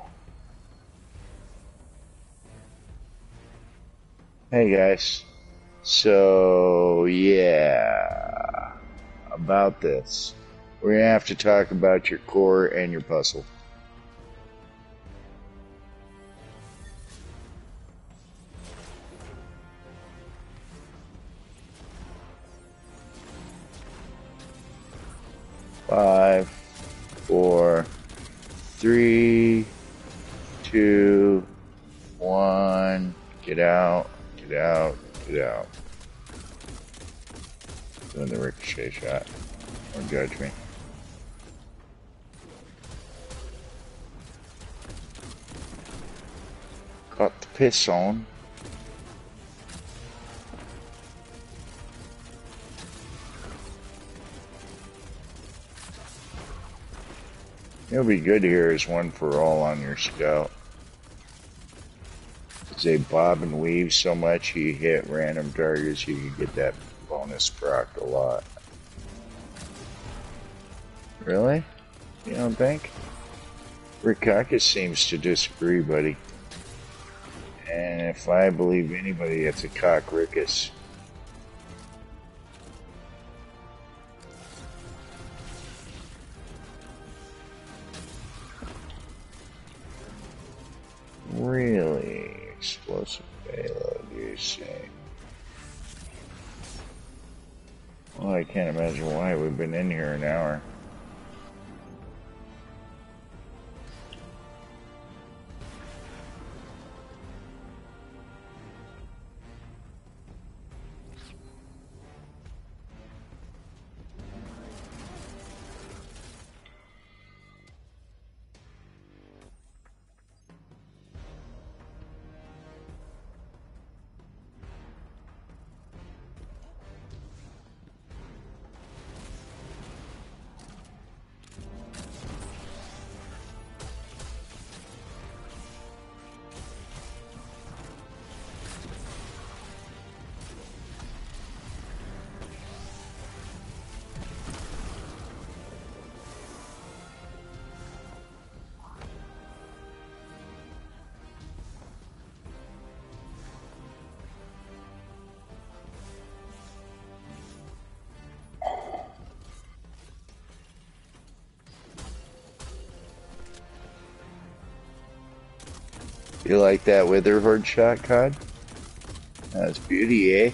Hey guys. So, yeah. About this. We're gonna have to talk about your core and your puzzle. Five, four, three, two, one. Get out, get out, get out. Doing the ricochet shot. Don't judge me. Got the piss on. It'll be good here is one for all on your scout. Because they bob and weave so much, you hit random targets, you can get that bonus proc a lot. Really? You don't think? Rikakis seems to disagree, buddy. And if I believe anybody, it's a Cockrickus. Really? Explosive payload, you say? Well, I can't imagine why. We've been in here an hour. You like that Witherhoard shot, Cod? That's beauty, eh?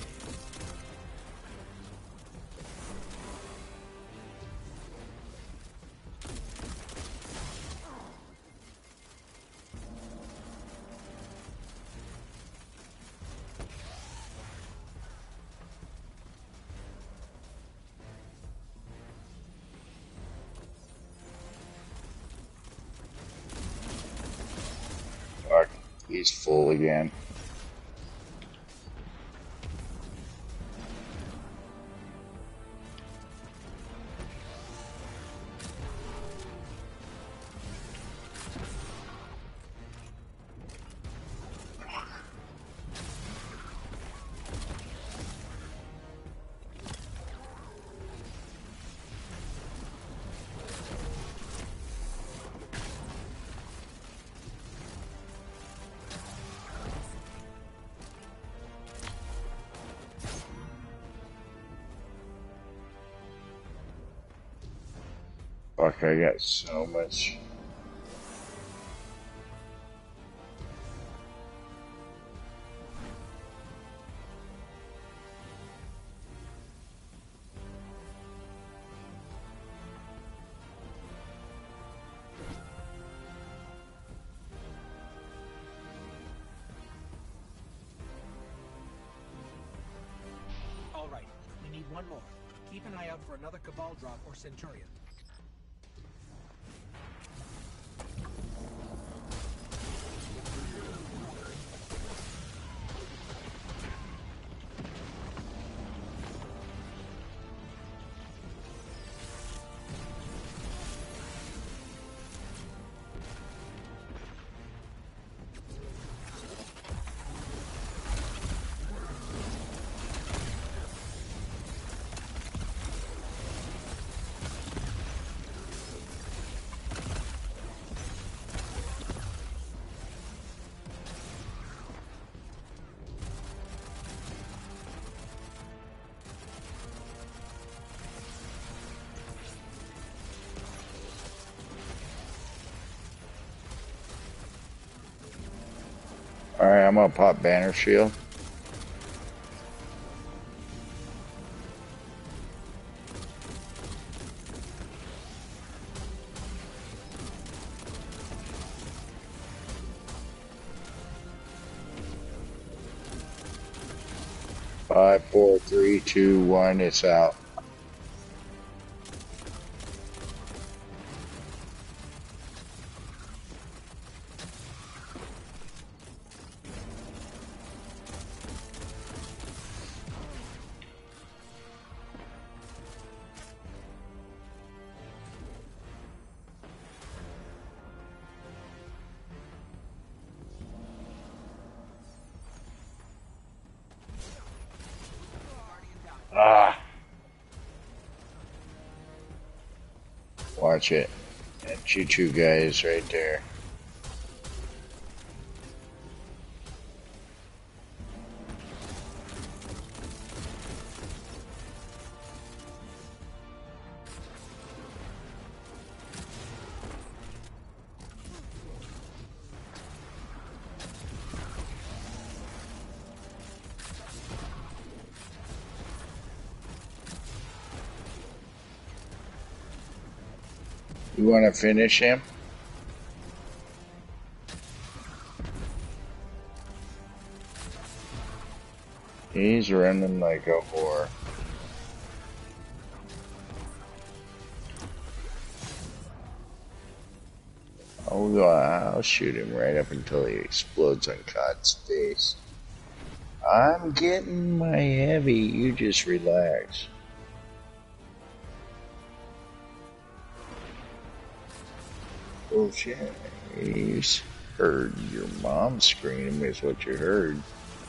Fuck, he's full again. Fuck, I got so much. All right, we need one more. Keep an eye out for another Cabal drop or Centurion. Alright, I'm gonna pop Banner Shield. Five, four, three, two, one, it's out. Ah! Watch it. That choo-choo guy is right there. You want to finish him? He's running like a whore. I'll go, I'll shoot him right up until he explodes on Cod's face. I'm getting my heavy, you just relax. Bullshit. You heard your mom scream is what you heard.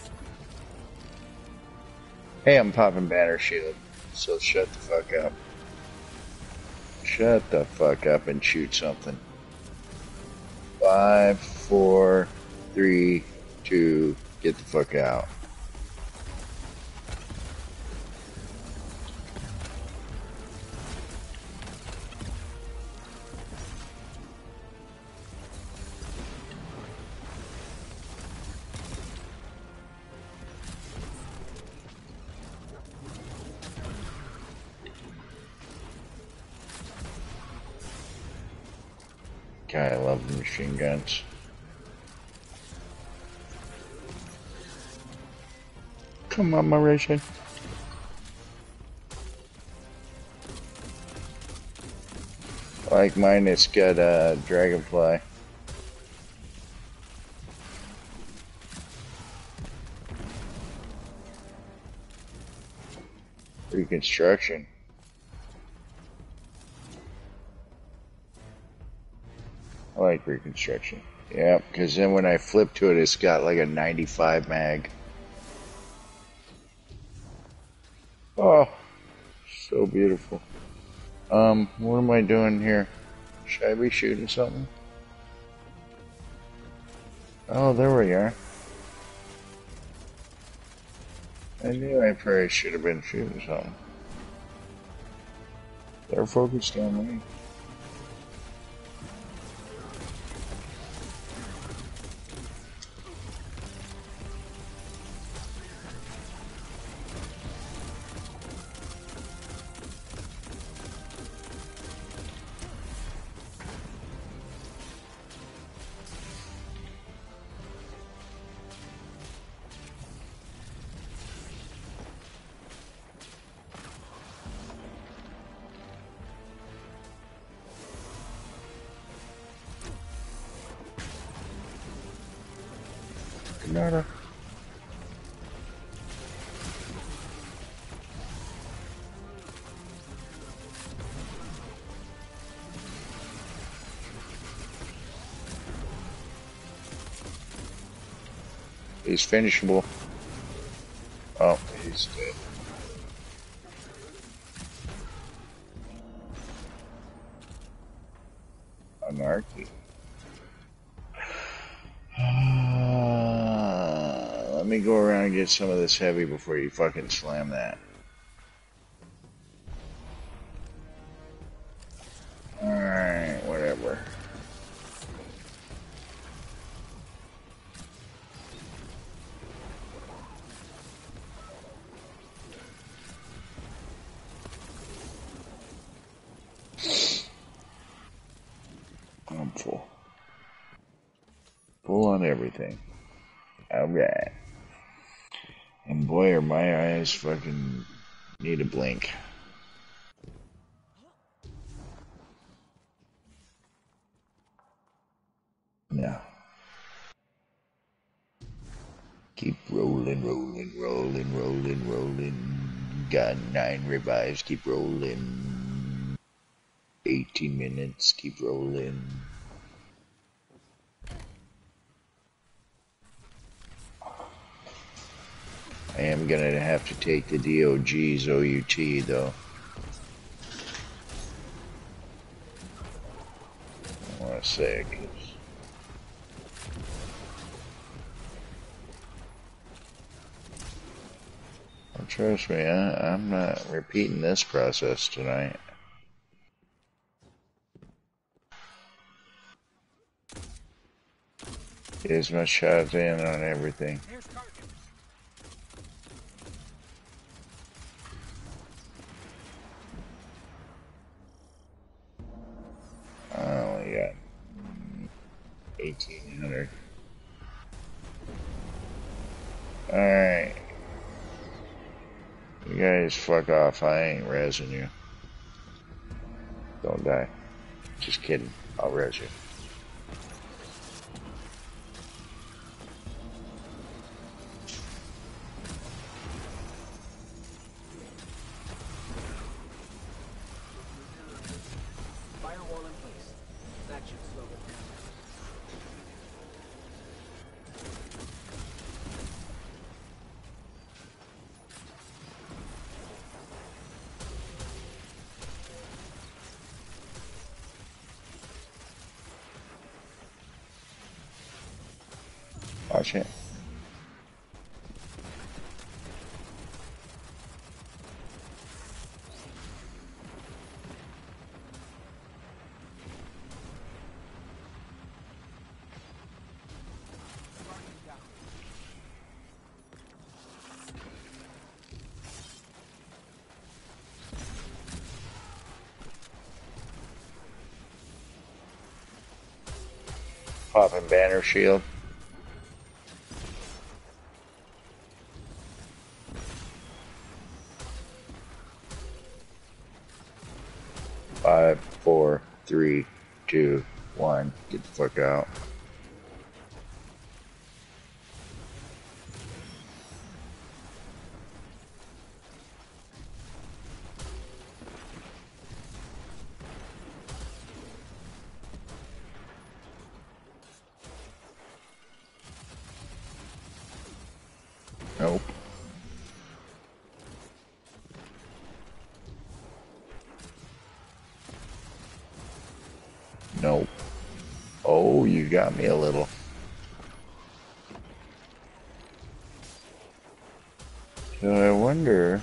Hey, I'm popping Banner Shield, so shut the fuck up. Shut the fuck up and shoot something. Five, four, three, two, get the fuck out. God, I love machine guns. Come on, Marisha. Like mine, it's got a dragonfly. Reconstruction. I like reconstruction. Yeah, because then when I flip to it, it's got like a ninety-five mag. Oh, so beautiful. Um, what am I doing here? Should I be shooting something? Oh, there we are. I knew I probably should have been shooting something. They're focused on me. Nada. He's finishable. Oh, he's dead. Anarchy. Uh, let me go around and get some of this heavy before you fucking slam that. Alright, whatever. I'm full. Full on everything. Alright. And boy, are my eyes fucking need a blink. No. Keep rolling, rolling, rolling, rolling, rolling. Got nine revives, keep rolling. eighteen minutes, keep rolling. I am gonna have to take the D O G's O U T though. I wanna say it, 'cause well, trust me, I, I'm not repeating this process tonight. Get as much shots in on everything. I only got eighteen hundred. Alright. You guys fuck off. I ain't rezzing you. Don't die. Just kidding. I'll res you. Firewall in place. That should slow it down. Watch it. Popping banner shield. Five, four, three, two, one. Get the fuck out. Nope. Nope. Oh, you got me a little. So I wonder.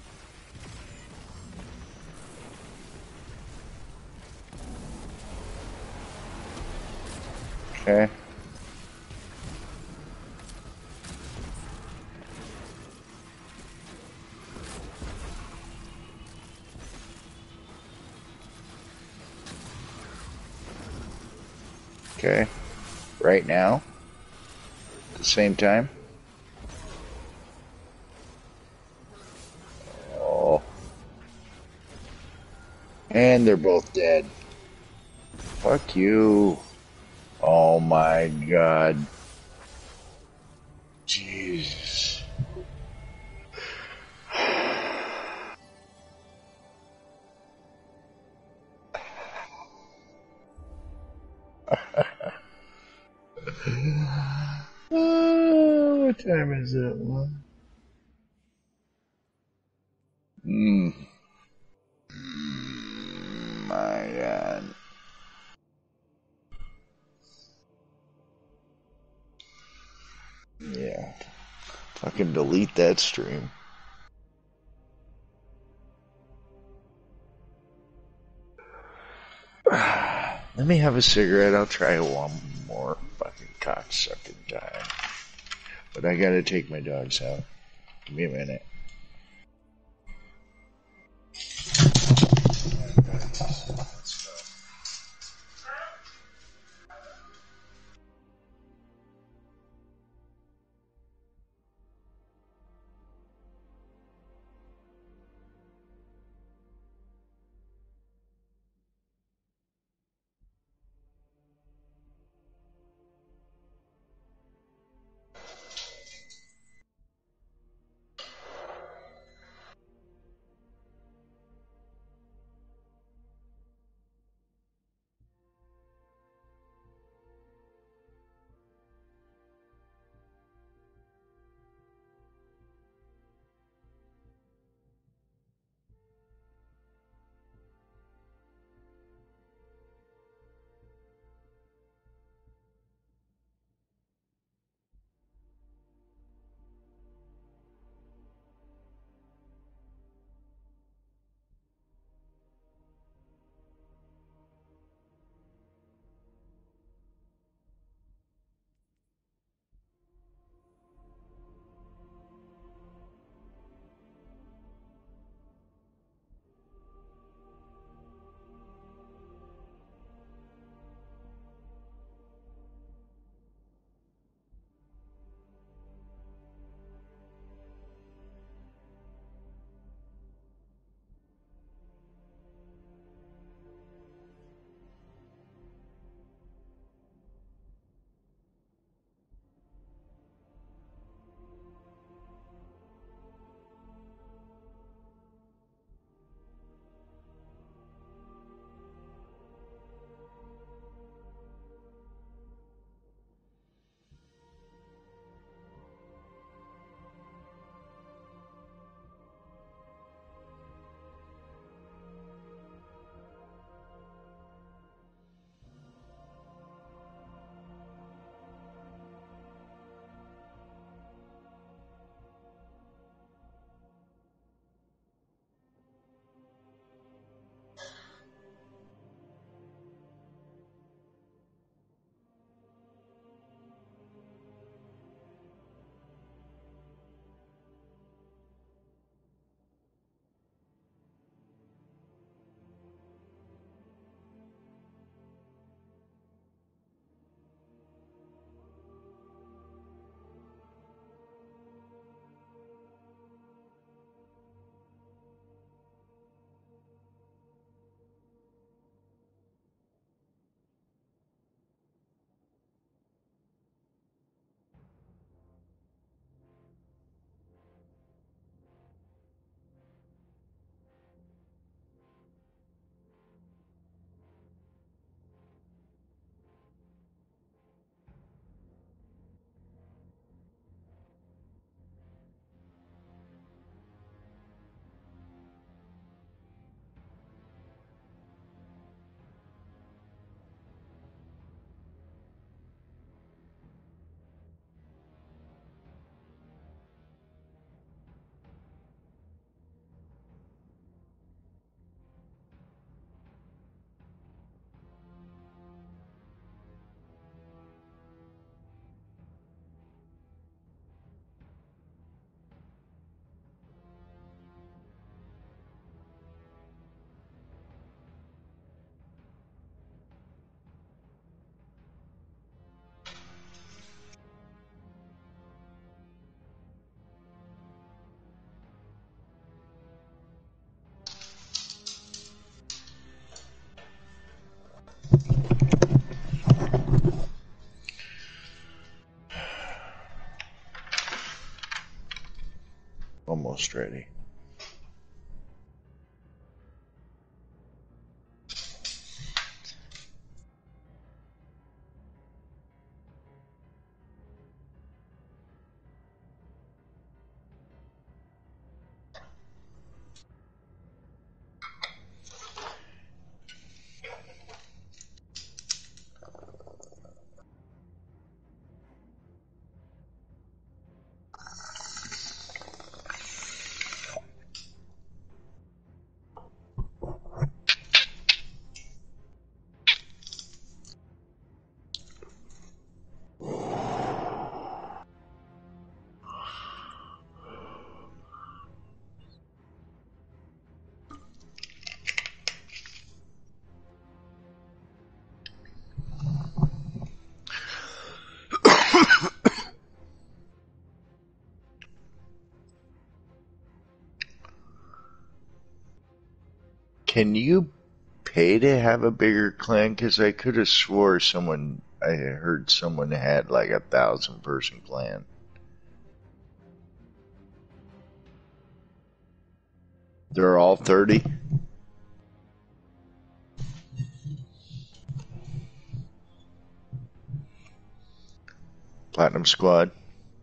Okay. Okay. Right now. At the same time. Oh. And they're both dead. Fuck you. Oh my god. Jesus. Oh, what time is it? Mm. My god. Yeah. Fucking delete that stream. Let me have a cigarette. I'll try one more fucking cocksucking time. But I gotta take my dogs out. Give me a minute. almost ready. Can you pay to have a bigger clan? Because I could have swore someone, I heard someone had like a thousand person clan. They're all thirty? Platinum Squad.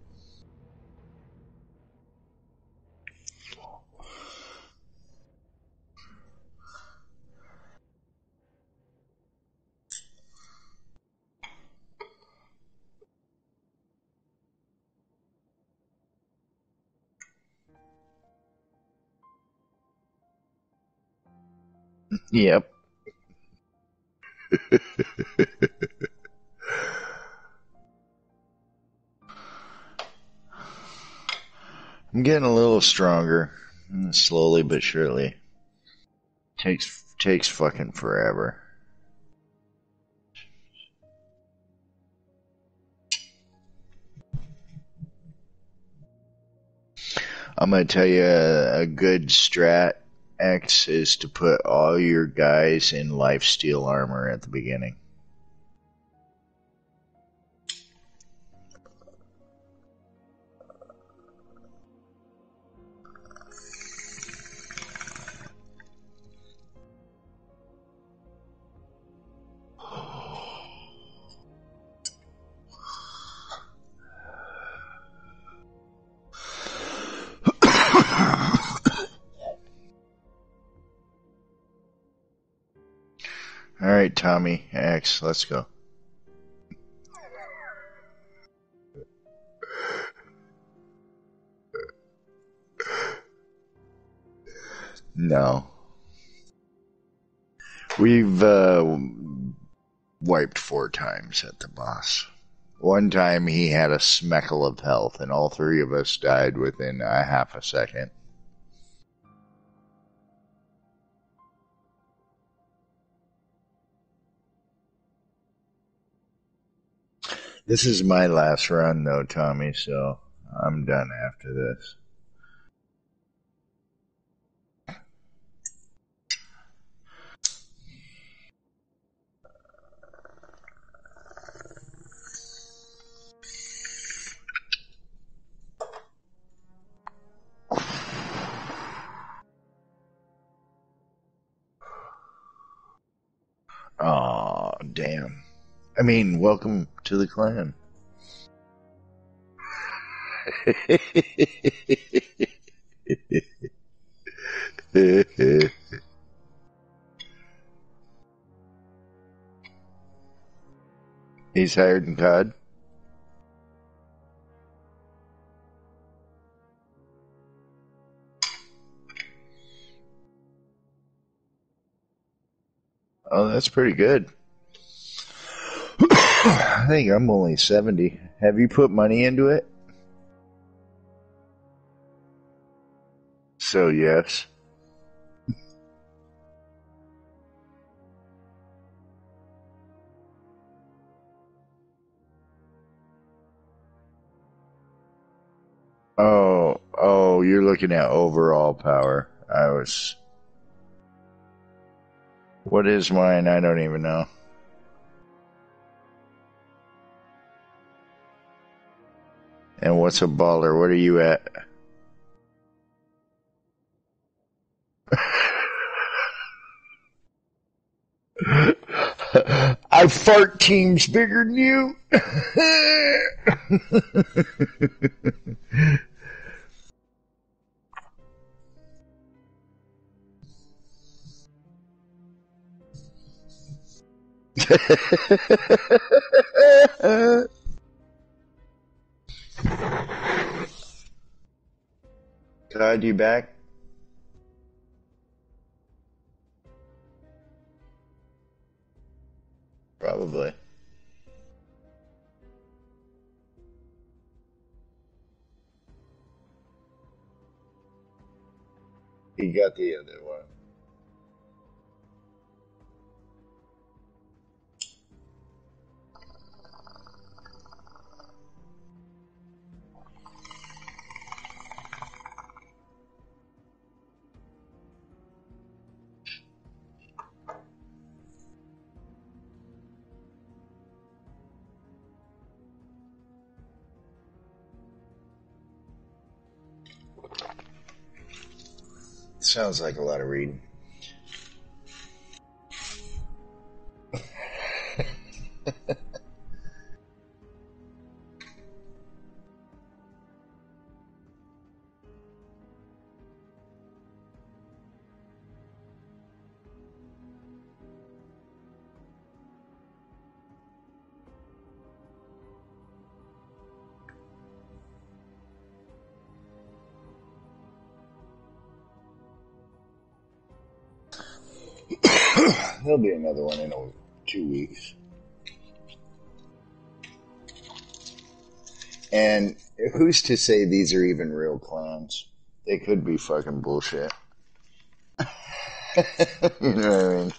Yep. I'm getting a little stronger, slowly but surely. Takes takes fucking forever. I'm gonna tell you a, a good strat X is to put all your guys in lifesteal armor at the beginning. All right, Tommy X, let's go. No. We've uh, wiped four times at the boss. One time he had a smeckle of health, and all three of us died within a half a second. This is my last run, though, Tommy, so I'm done after this. Aw, damn. I mean, welcome to the clan. He's hired in C O D. Oh, that's pretty good. I think I'm only seventy. Have you put money into it? So, yes. Oh, oh, you're looking at overall power. I was... What is mine? I don't even know. And what's a baller? What are you at? I fart teams bigger than you. Todd, you back? Probably. He got the other one. Sounds like a lot of reading. There'll be another one in oh, two weeks. And who's to say these are even real clans? They could be fucking bullshit. You know what I mean?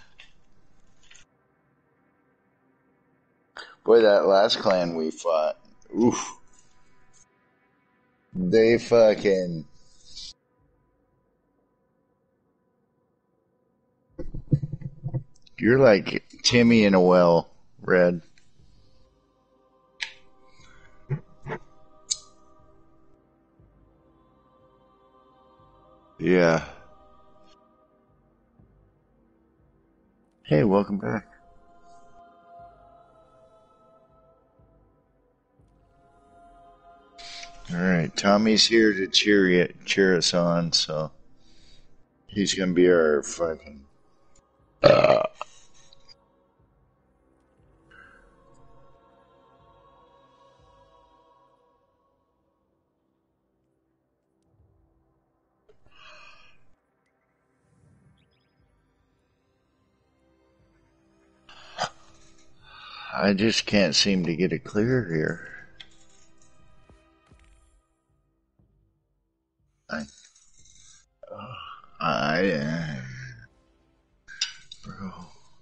Boy, that last clan we fought, oof. They fucking... You're like Timmy in a well, Red. Yeah. Hey, welcome back. All right, Tommy's here to cheer you, cheer us on, so he's gonna be our fucking. Uh, I just can't seem to get it clear here. I, uh, I, uh, bro.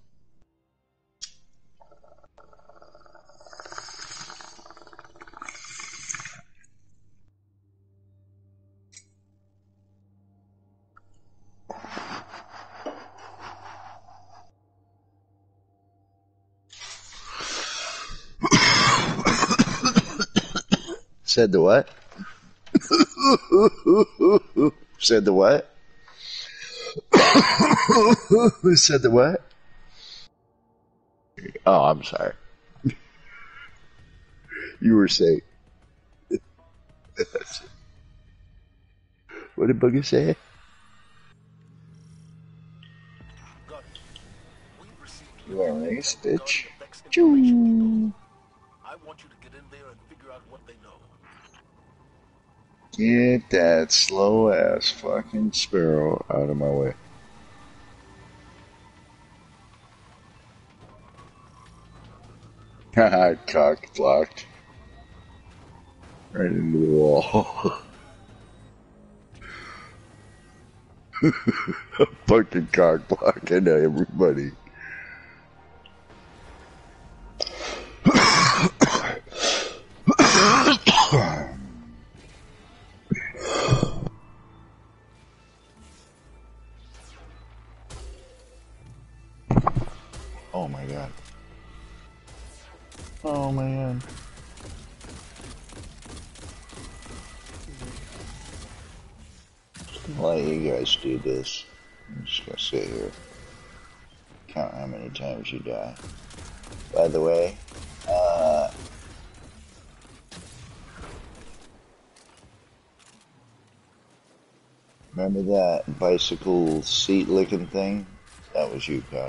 Said the what? Said the what? Said the what? Oh, I'm sorry. You were saying. What did Boogie say? You are a stitch. Choo. I want you to get in there and figure out what they know. Get that slow ass fucking sparrow out of my way. Haha, cock blocked. Right into the wall. Fucking cock blocking everybody. Oh my god. Oh man. I'll let you guys do this. I'm just gonna sit here. count how many times you die. By the way, uh, remember that bicycle seat licking thing? That was you, Con.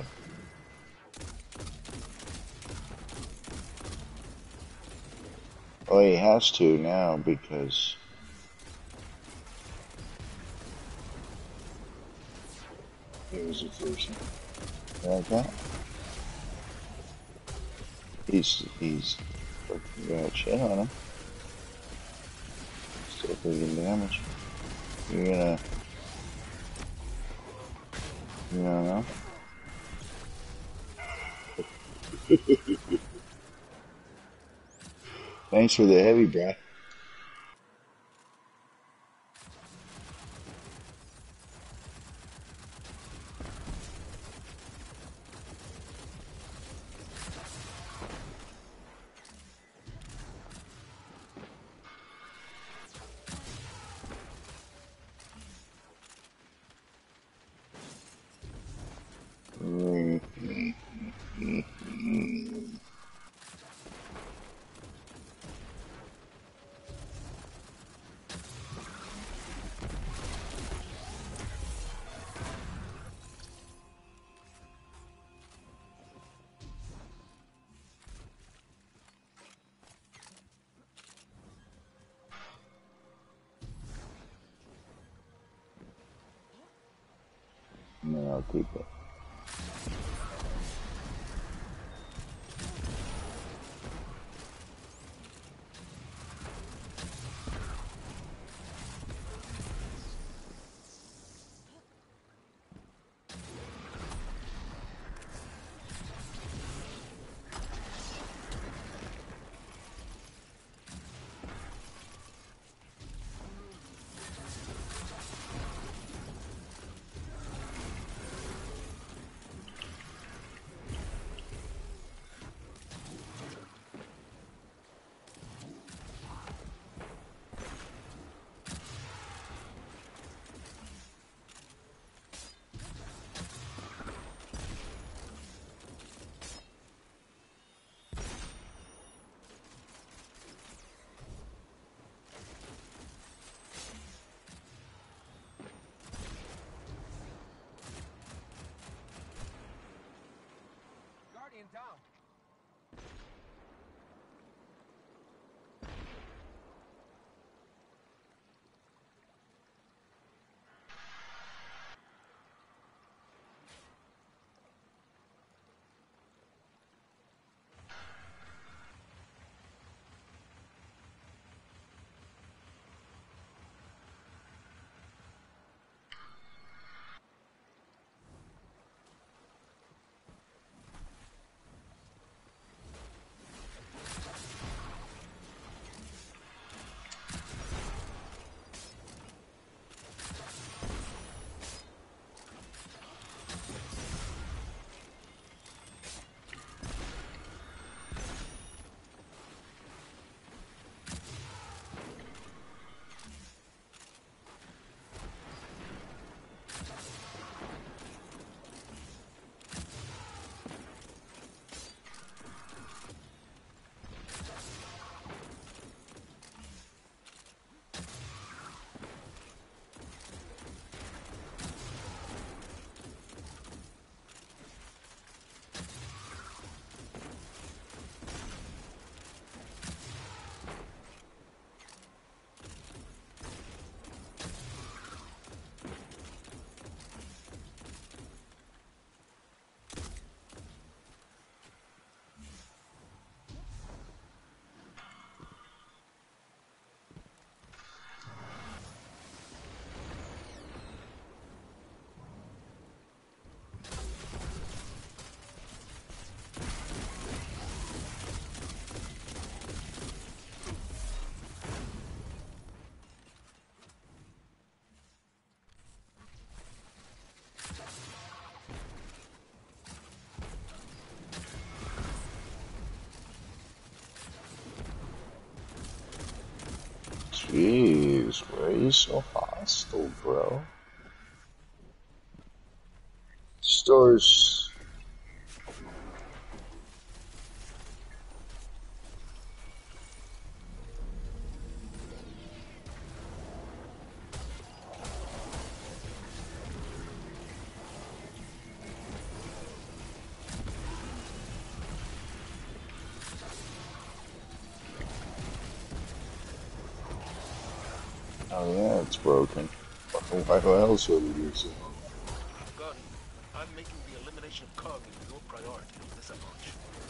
Oh, he has to now because he was the first one. Like that? He's, he's fucking got shit on him. Still taking damage. You're gonna, you don't know? Thanks for the heavy, bro. No, I'll keep it. Guardian down. Jeez, why are you so hostile, bro? Stores Oh yeah, it's broken. Why else would it be so? Guardian, I'm making the elimination of cargo your priority on this approach.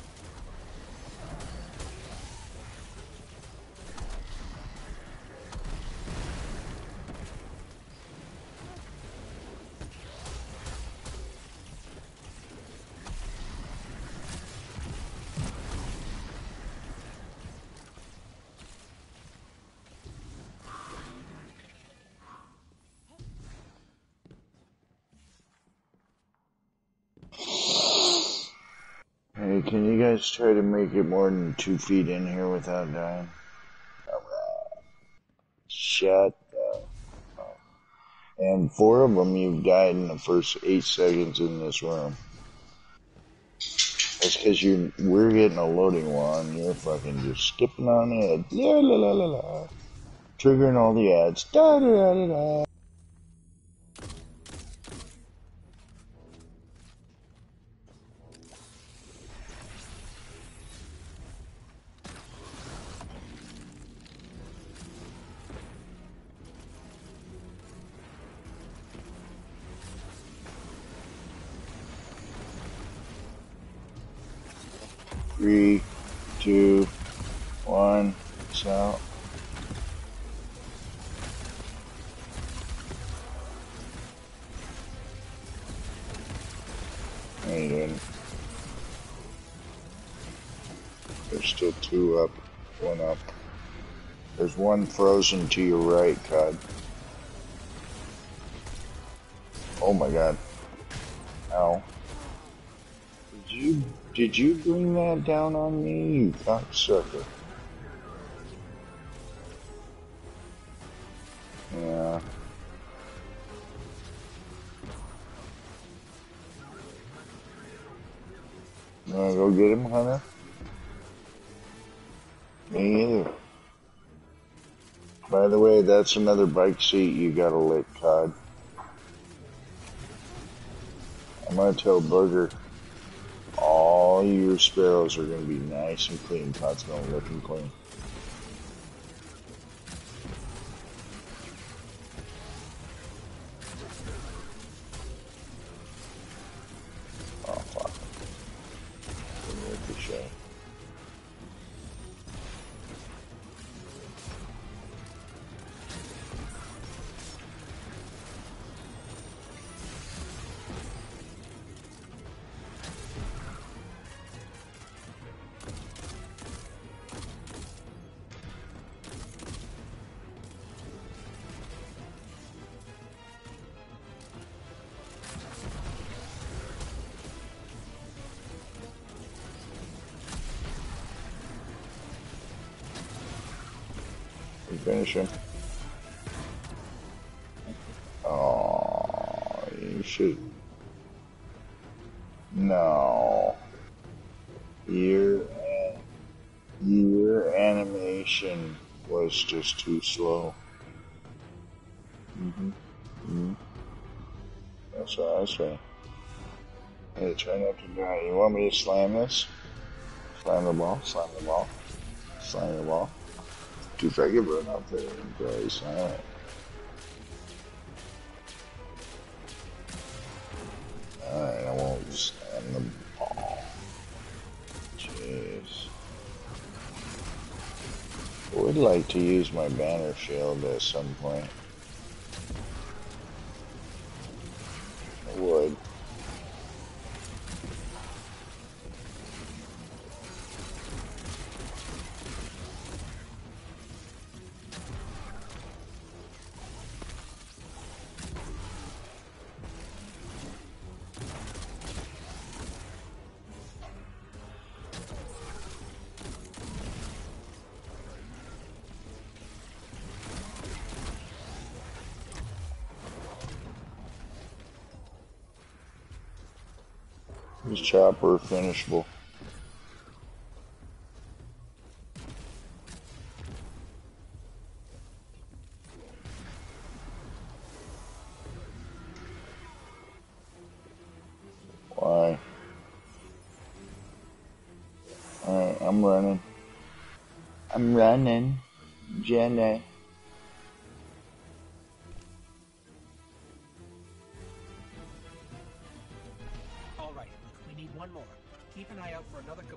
Hey, can you guys try to make it more than two feet in here without dying? Alright. Shut up. And four of them you've died in the first eight seconds in this room. That's because you're we're getting a loading wall and you're fucking just skipping on it. La la la la la. Triggering all the ads. Da da da da da. Three, two, one, it's out. No, you didn't. There's still two up, one up. There's one frozen to your right, Cod. Oh my god. Ow. Did you, did you bring that down on me, you cocksucker? Yeah. You wanna go get him, Hunter? Me either. By the way, that's another bike seat you gotta lick, Cod. I'm gonna tell Burger all your sparrows are gonna be nice and clean. Cod's gonna lick them clean. Oh, fuck. Ricochet. Finish him. Oh, you should. No. Your, your animation was just too slow. Mm-hmm. Mm-hmm. That's what I say. Hey, try not to die. You want me to slam this? Slam the ball, slam the ball, slam the ball. If I could run up there and probably slam it. Alright, I won't slam the ball. Jeez. I would like to use my banner shield at some point. I would. This chopper finishable. Why? Alright, I'm running. I'm running. Jenny.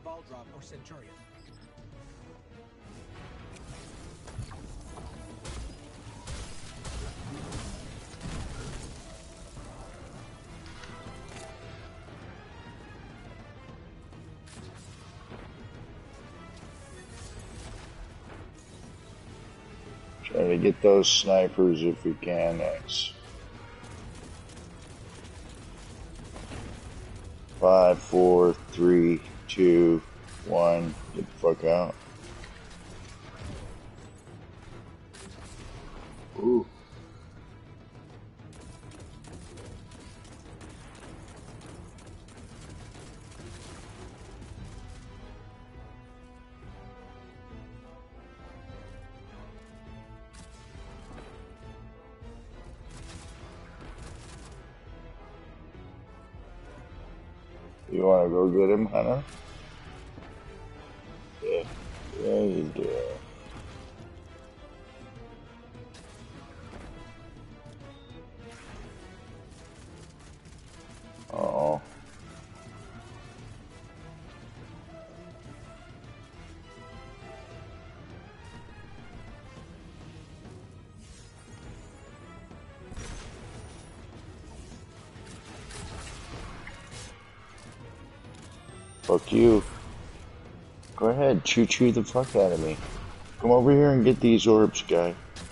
Cabal drop or Centurion. Try to get those snipers if we can next. Five, four, three, two, one. Get the fuck out. Ooh. You want to go get him, Hunter? Yeah. Yeah, you do. Uh-oh. Fuck you. Go ahead, choo-choo the fuck out of me. Come over here and get these orbs, guy.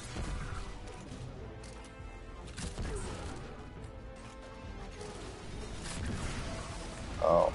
Oh.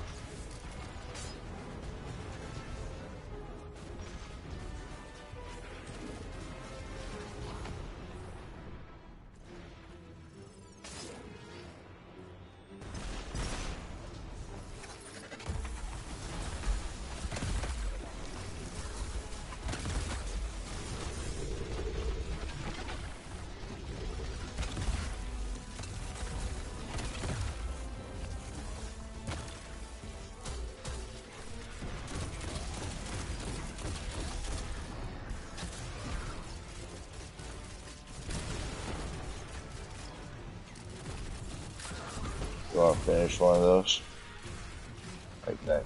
You want to finish one of those? Like that.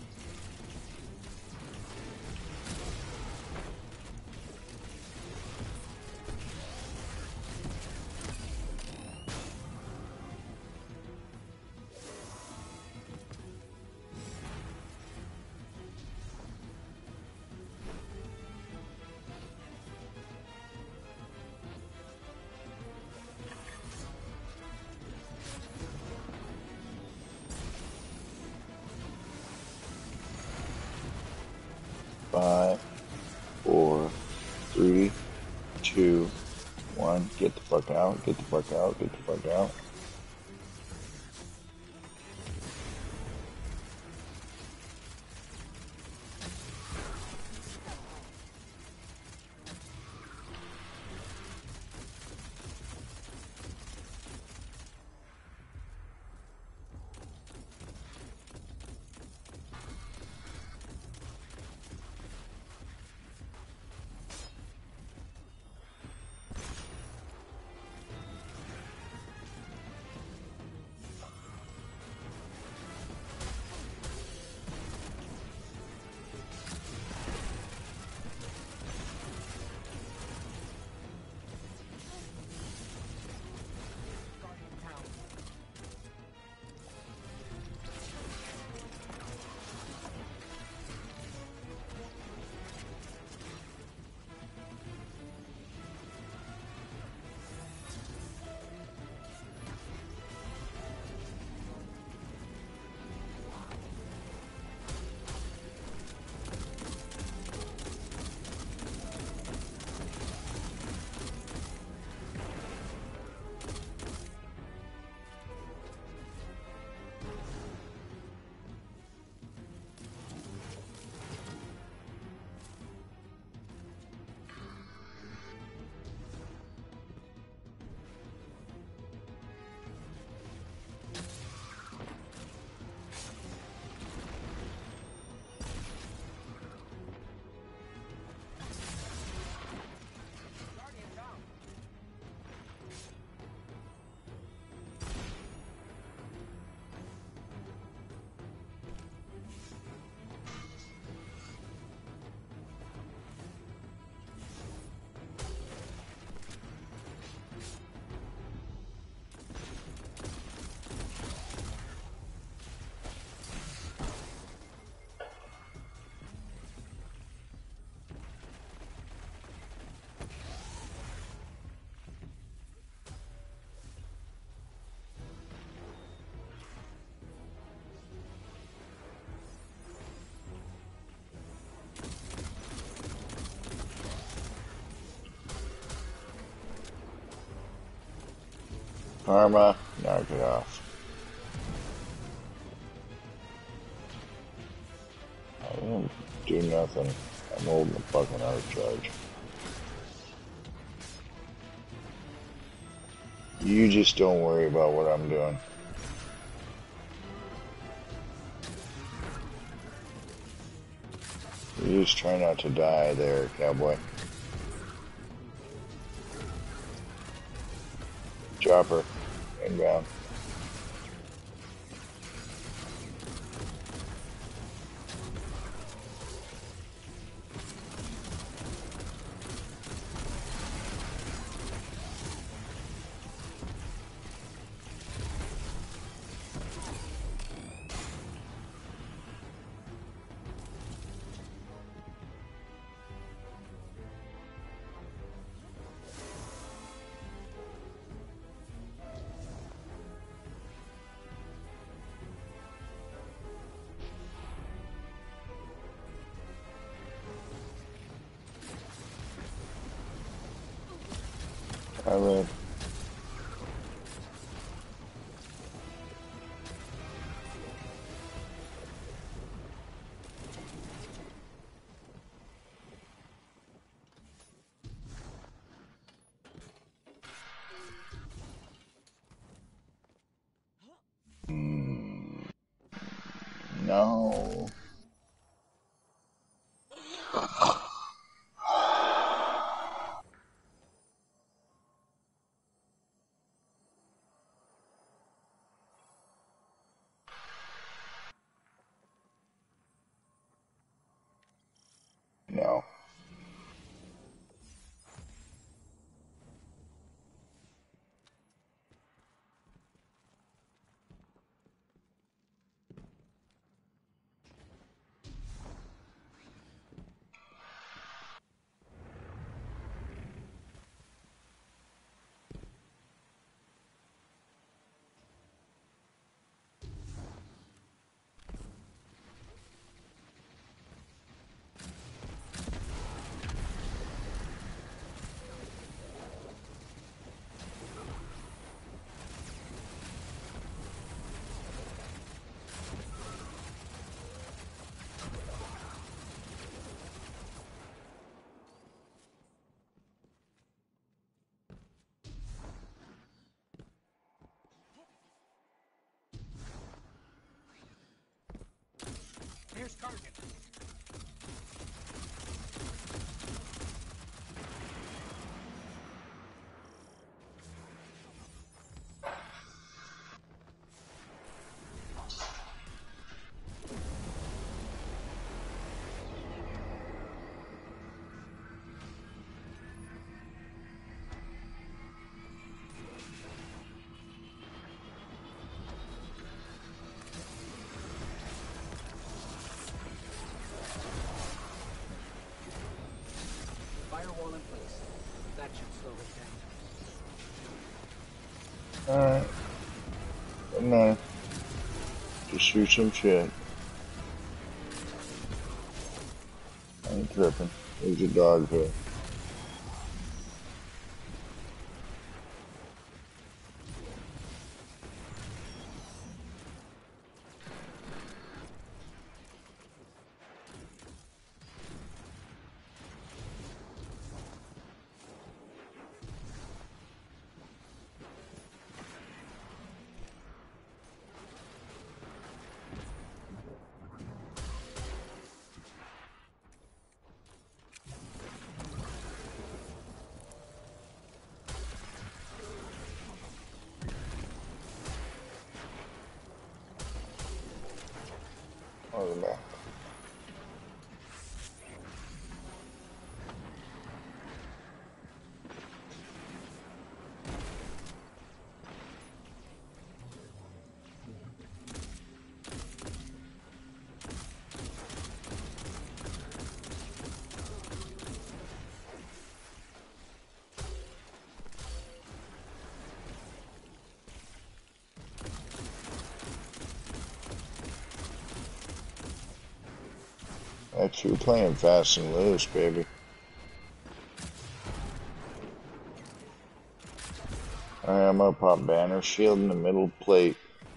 Five, four, three, two, one. Get the fuck out, get the fuck out, get the fuck out. Karma, knock it off. I didn't do nothing. I'm holding the fucking art charge. You just don't worry about what I'm doing. You just try not to die there, cowboy. Chopper, inbound. I read. Mm, no. No. Here's Kargan. Firewall in place. That should slow it down. Alright. Doesn't matter. Just shoot some shit. I ain't tripping. There's a dog here. Oh, the back. That's you playing fast and loose, baby. Alright, I'm gonna pop banner shield in the middle plate.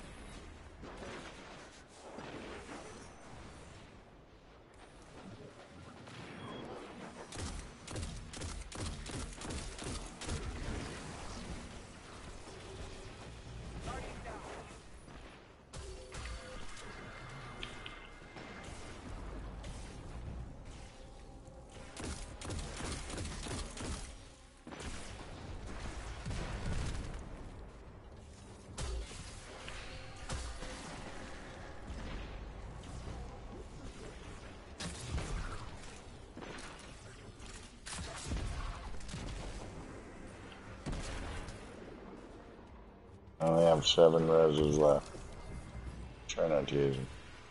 I only have seven reses left. Try not to use them.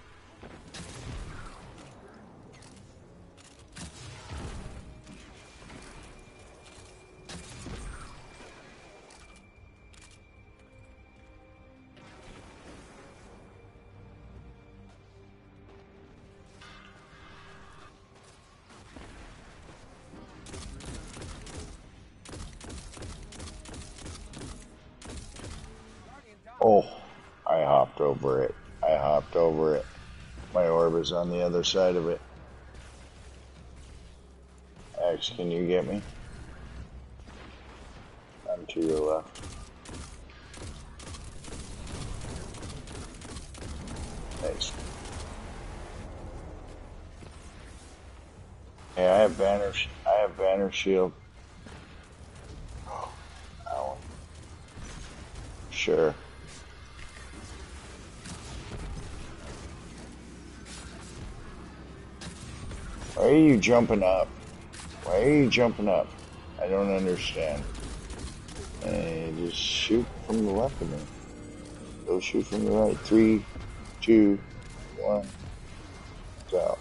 Oh, I hopped over it. I hopped over it. My orb is on the other side of it. Axe, can you get me? I'm to your left. Nice. Hey, I have banner. I have banner shield. Oh, ow. Sure. Why are you jumping up? Why are you jumping up? I don't understand. Hey, just shoot from the left of me. Go shoot from the right. Three, two, one. Go.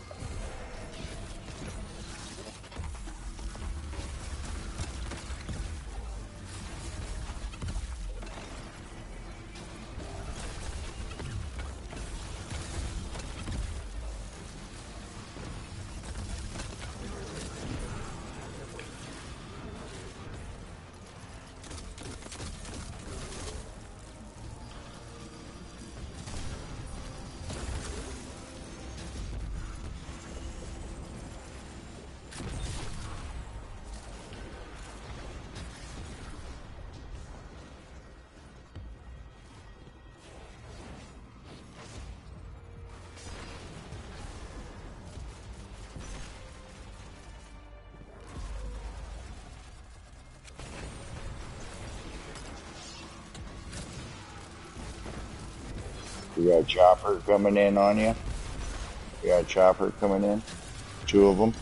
You got a chopper coming in on you. You got a chopper coming in. Two of them.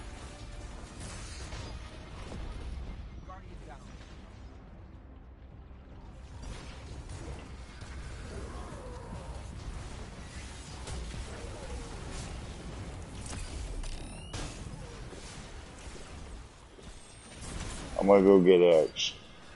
I'm gonna go get X.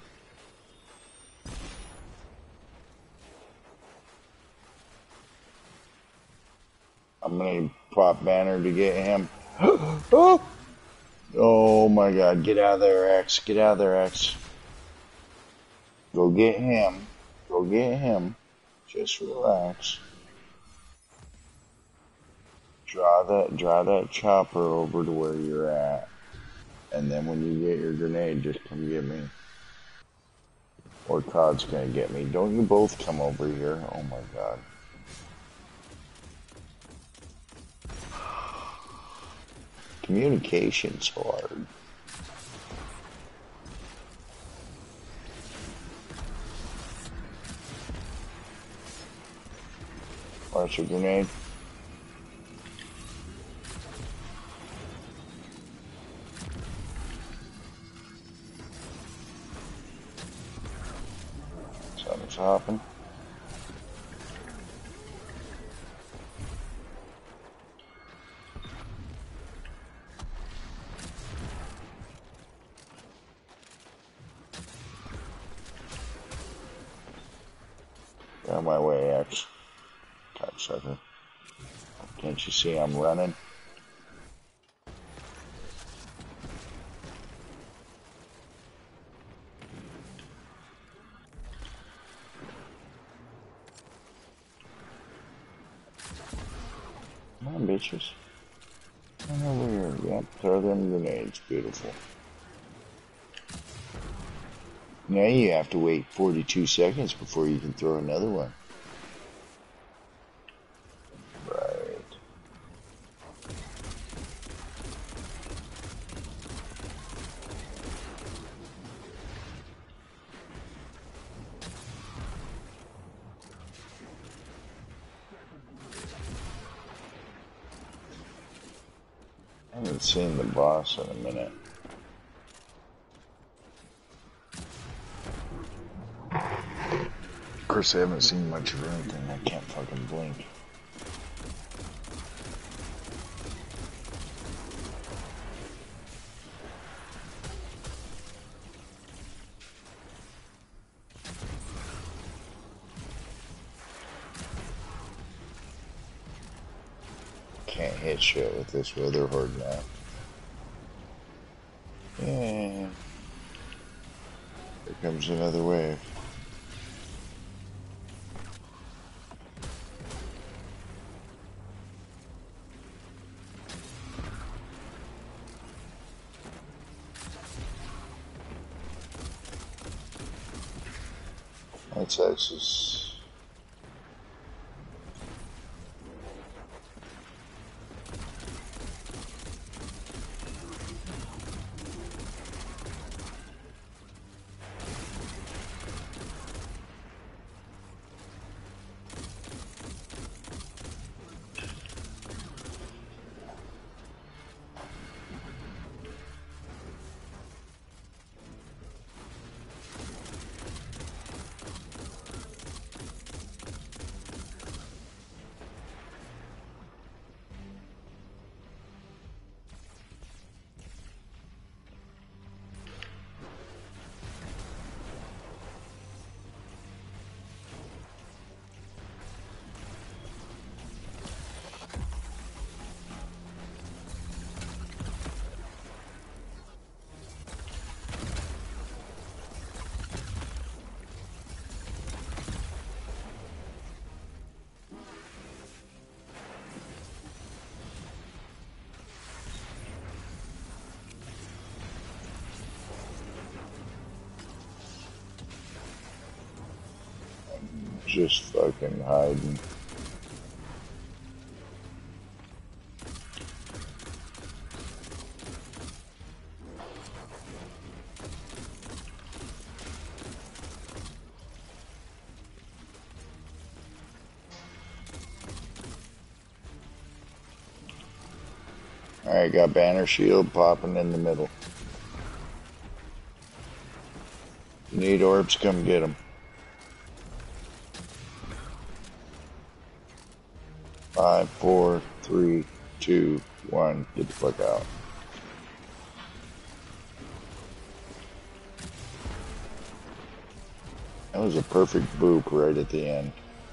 I'm gonna pop banner to get him. Oh! Oh my god, get out of there, X. Get out of there, X. Go get him. Go get him. Just relax. Draw that draw that chopper over to where you're at. And then when you get your grenade, just come get me. Or Todd's gonna get me. Don't you both come over here. Oh my god. Communication's hard. Watch your grenade. Something's hopping. Get out of my way, X. Cocksucker. Can't you see I'm running? bitches. And over here, yep, throw them grenades. Beautiful. Now you have to wait forty-two seconds before you can throw another one. Right. I haven't seen the boss in a minute. Of course, I haven't seen much of anything. I can't fucking blink. Can't hit shit with this Wither Horde now. Yeah. Here comes another wave. That's X's. Just fucking hiding. Alright, got banner shield popping in the middle. You need orbs, come get them. Five, four, three, two, one. Get the fuck out. That was a perfect boop right at the end.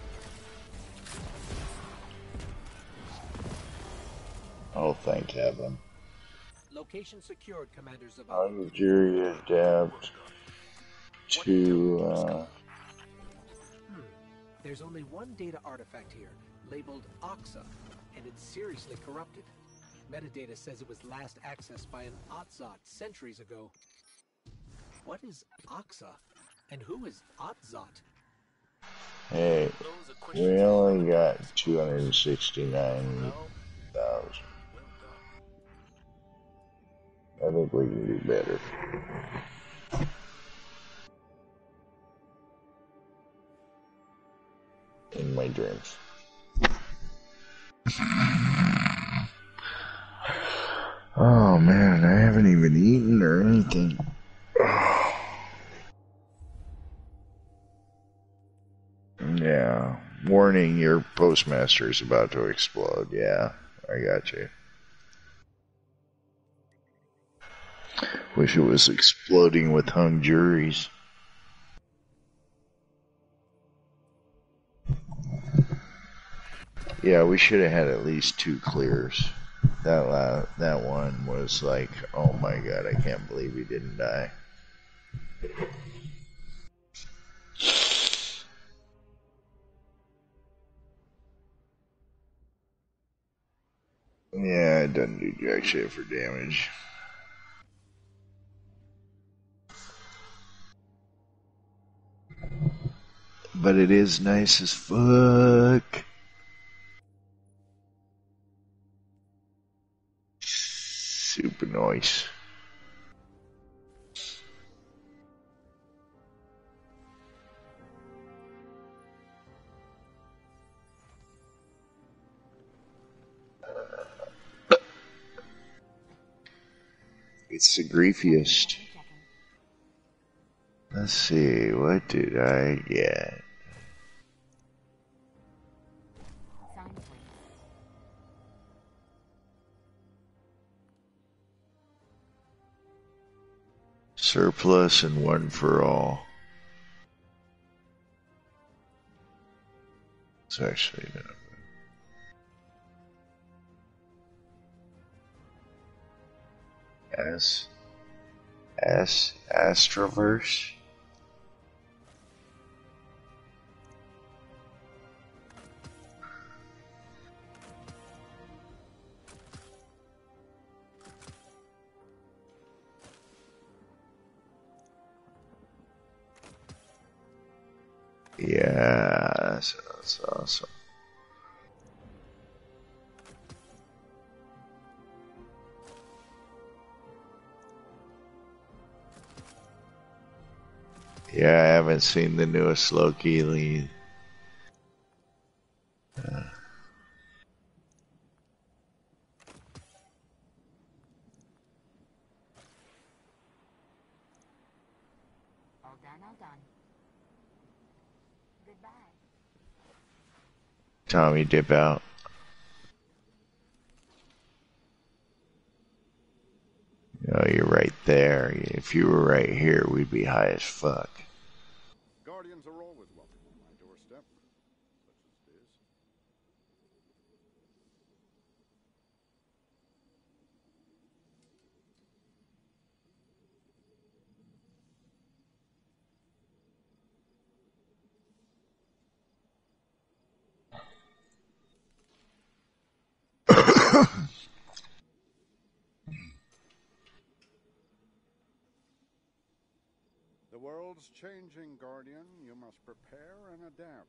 Oh, thank heaven. Location secured, Commander Zavala. Algeria adapt to, uh... Hmm. There's only one data artifact here, labeled Oxa, and it's seriously corrupted. Metadata says it was last accessed by an Otzot centuries ago. What is Oxa? And who is Otzot? Hey, we only got two hundred sixty-nine thousand. I think we can do better. In my dreams. Oh man, I haven't even eaten or anything. Yeah. Warning, your postmaster is about to explode. Yeah, I got you. Wish it was exploding with hung juries. Yeah, we should have had at least two clears. That la that one was like, oh my god, I can't believe he didn't die. Yeah, it doesn't do jack shit for damage. But it is nice as fuck. Super nice. It's the griefiest. Let's see, what did I get? Surplus and one for all. It's actually not. S. S. Astroverse? Yeah, that's, that's awesome. Yeah, I haven't seen the newest Loki lead. Uh, All done, all done. Goodbye. Tommy, dip out. Oh, you're right there. If you were right here, we'd be high as fuck. Guardians are always welcome on my doorstep, such as this. The world's changing, Guardian. You must prepare and adapt.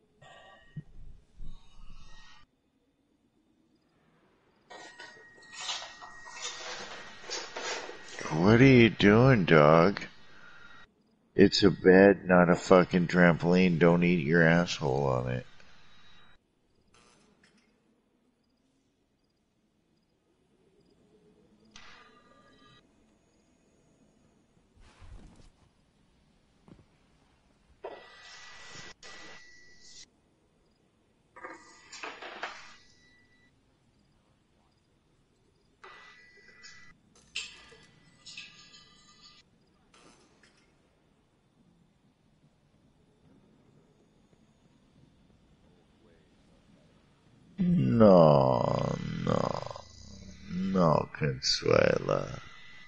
What are you doing, dog? It's a bed, not a fucking trampoline. Don't eat your asshole on it. No, no, no, Consuela.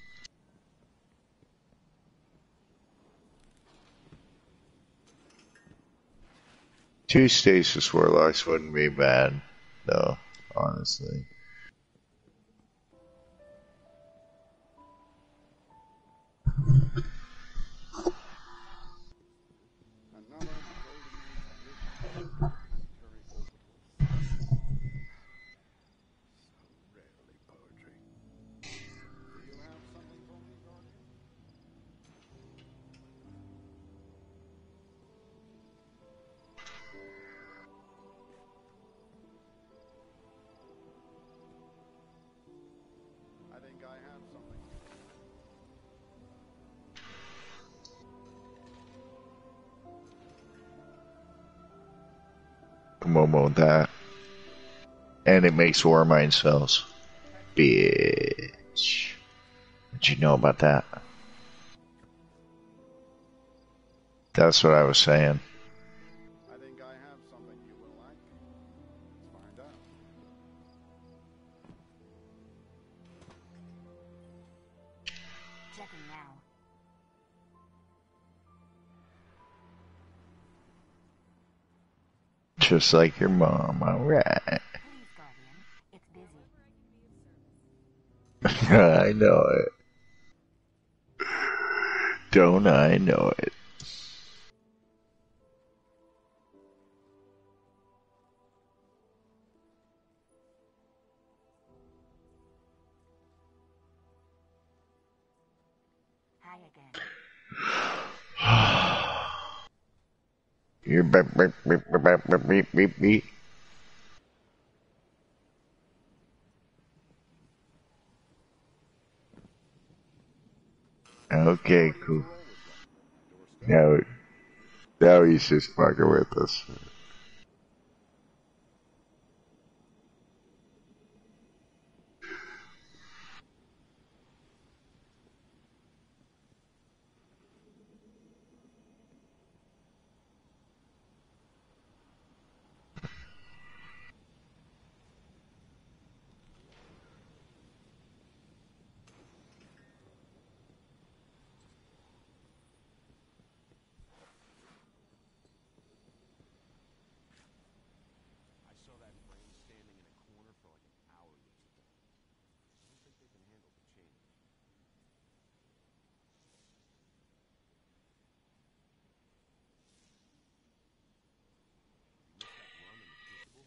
Two stasis warlocks wouldn't be bad, though, honestly. Another golden age vision of planetary orbitals. So rarely poetry. Do you have something for me, Guardian? I think I have something. Come on with that. And it makes war mind cells. Bitch. What you know about that? That's what I was saying. I think I have something you will like. Let's find out. Checking now. Just like your mom, alright. Please, Guardian. It's busy. I know it. Don't I know it? Hi again. You're beep, beep, beep, beep, beep, beep, beep, beep. Okay, cool. Now, now he's just fucking with us. I saw that frame standing in a corner for like an hour yesterday. I don't think they can handle the change. You missed that run in the Crucible?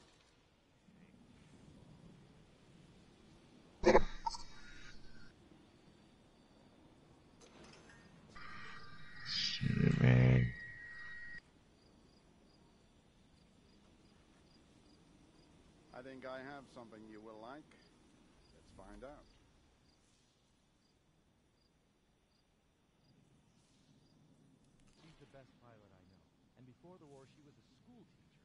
Shit, man. I think I have something you will like. Let's find out. She's the best pilot I know. And before the war, she was a school teacher.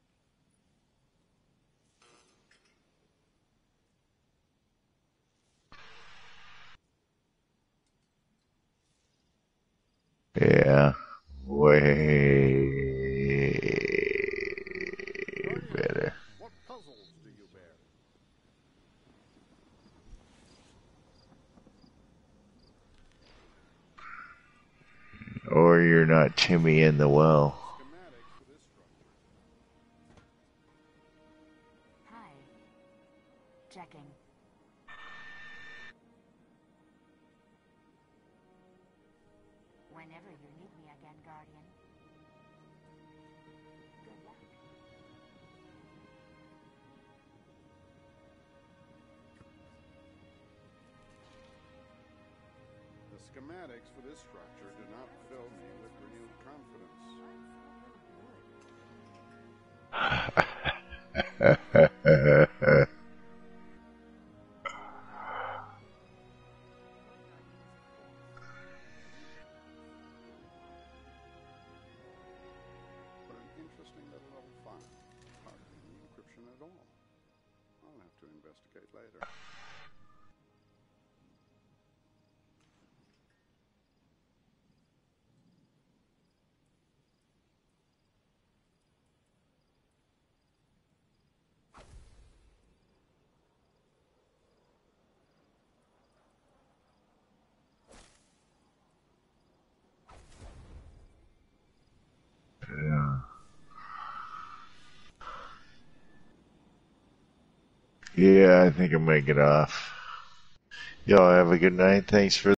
Yeah, way better. What puzzles do you bear? Or you're not Timmy in the well. Schematics for this structure. Hi. Checking. Whenever you need me again, Guardian. Good luck. The schematics for this structure do not fill me with renewed confidence. What an interesting little old file. Hardly any encryption at all. I'll have to investigate later. Yeah. Yeah, I think I'm gonna get off. Y'all have a good night. Thanks for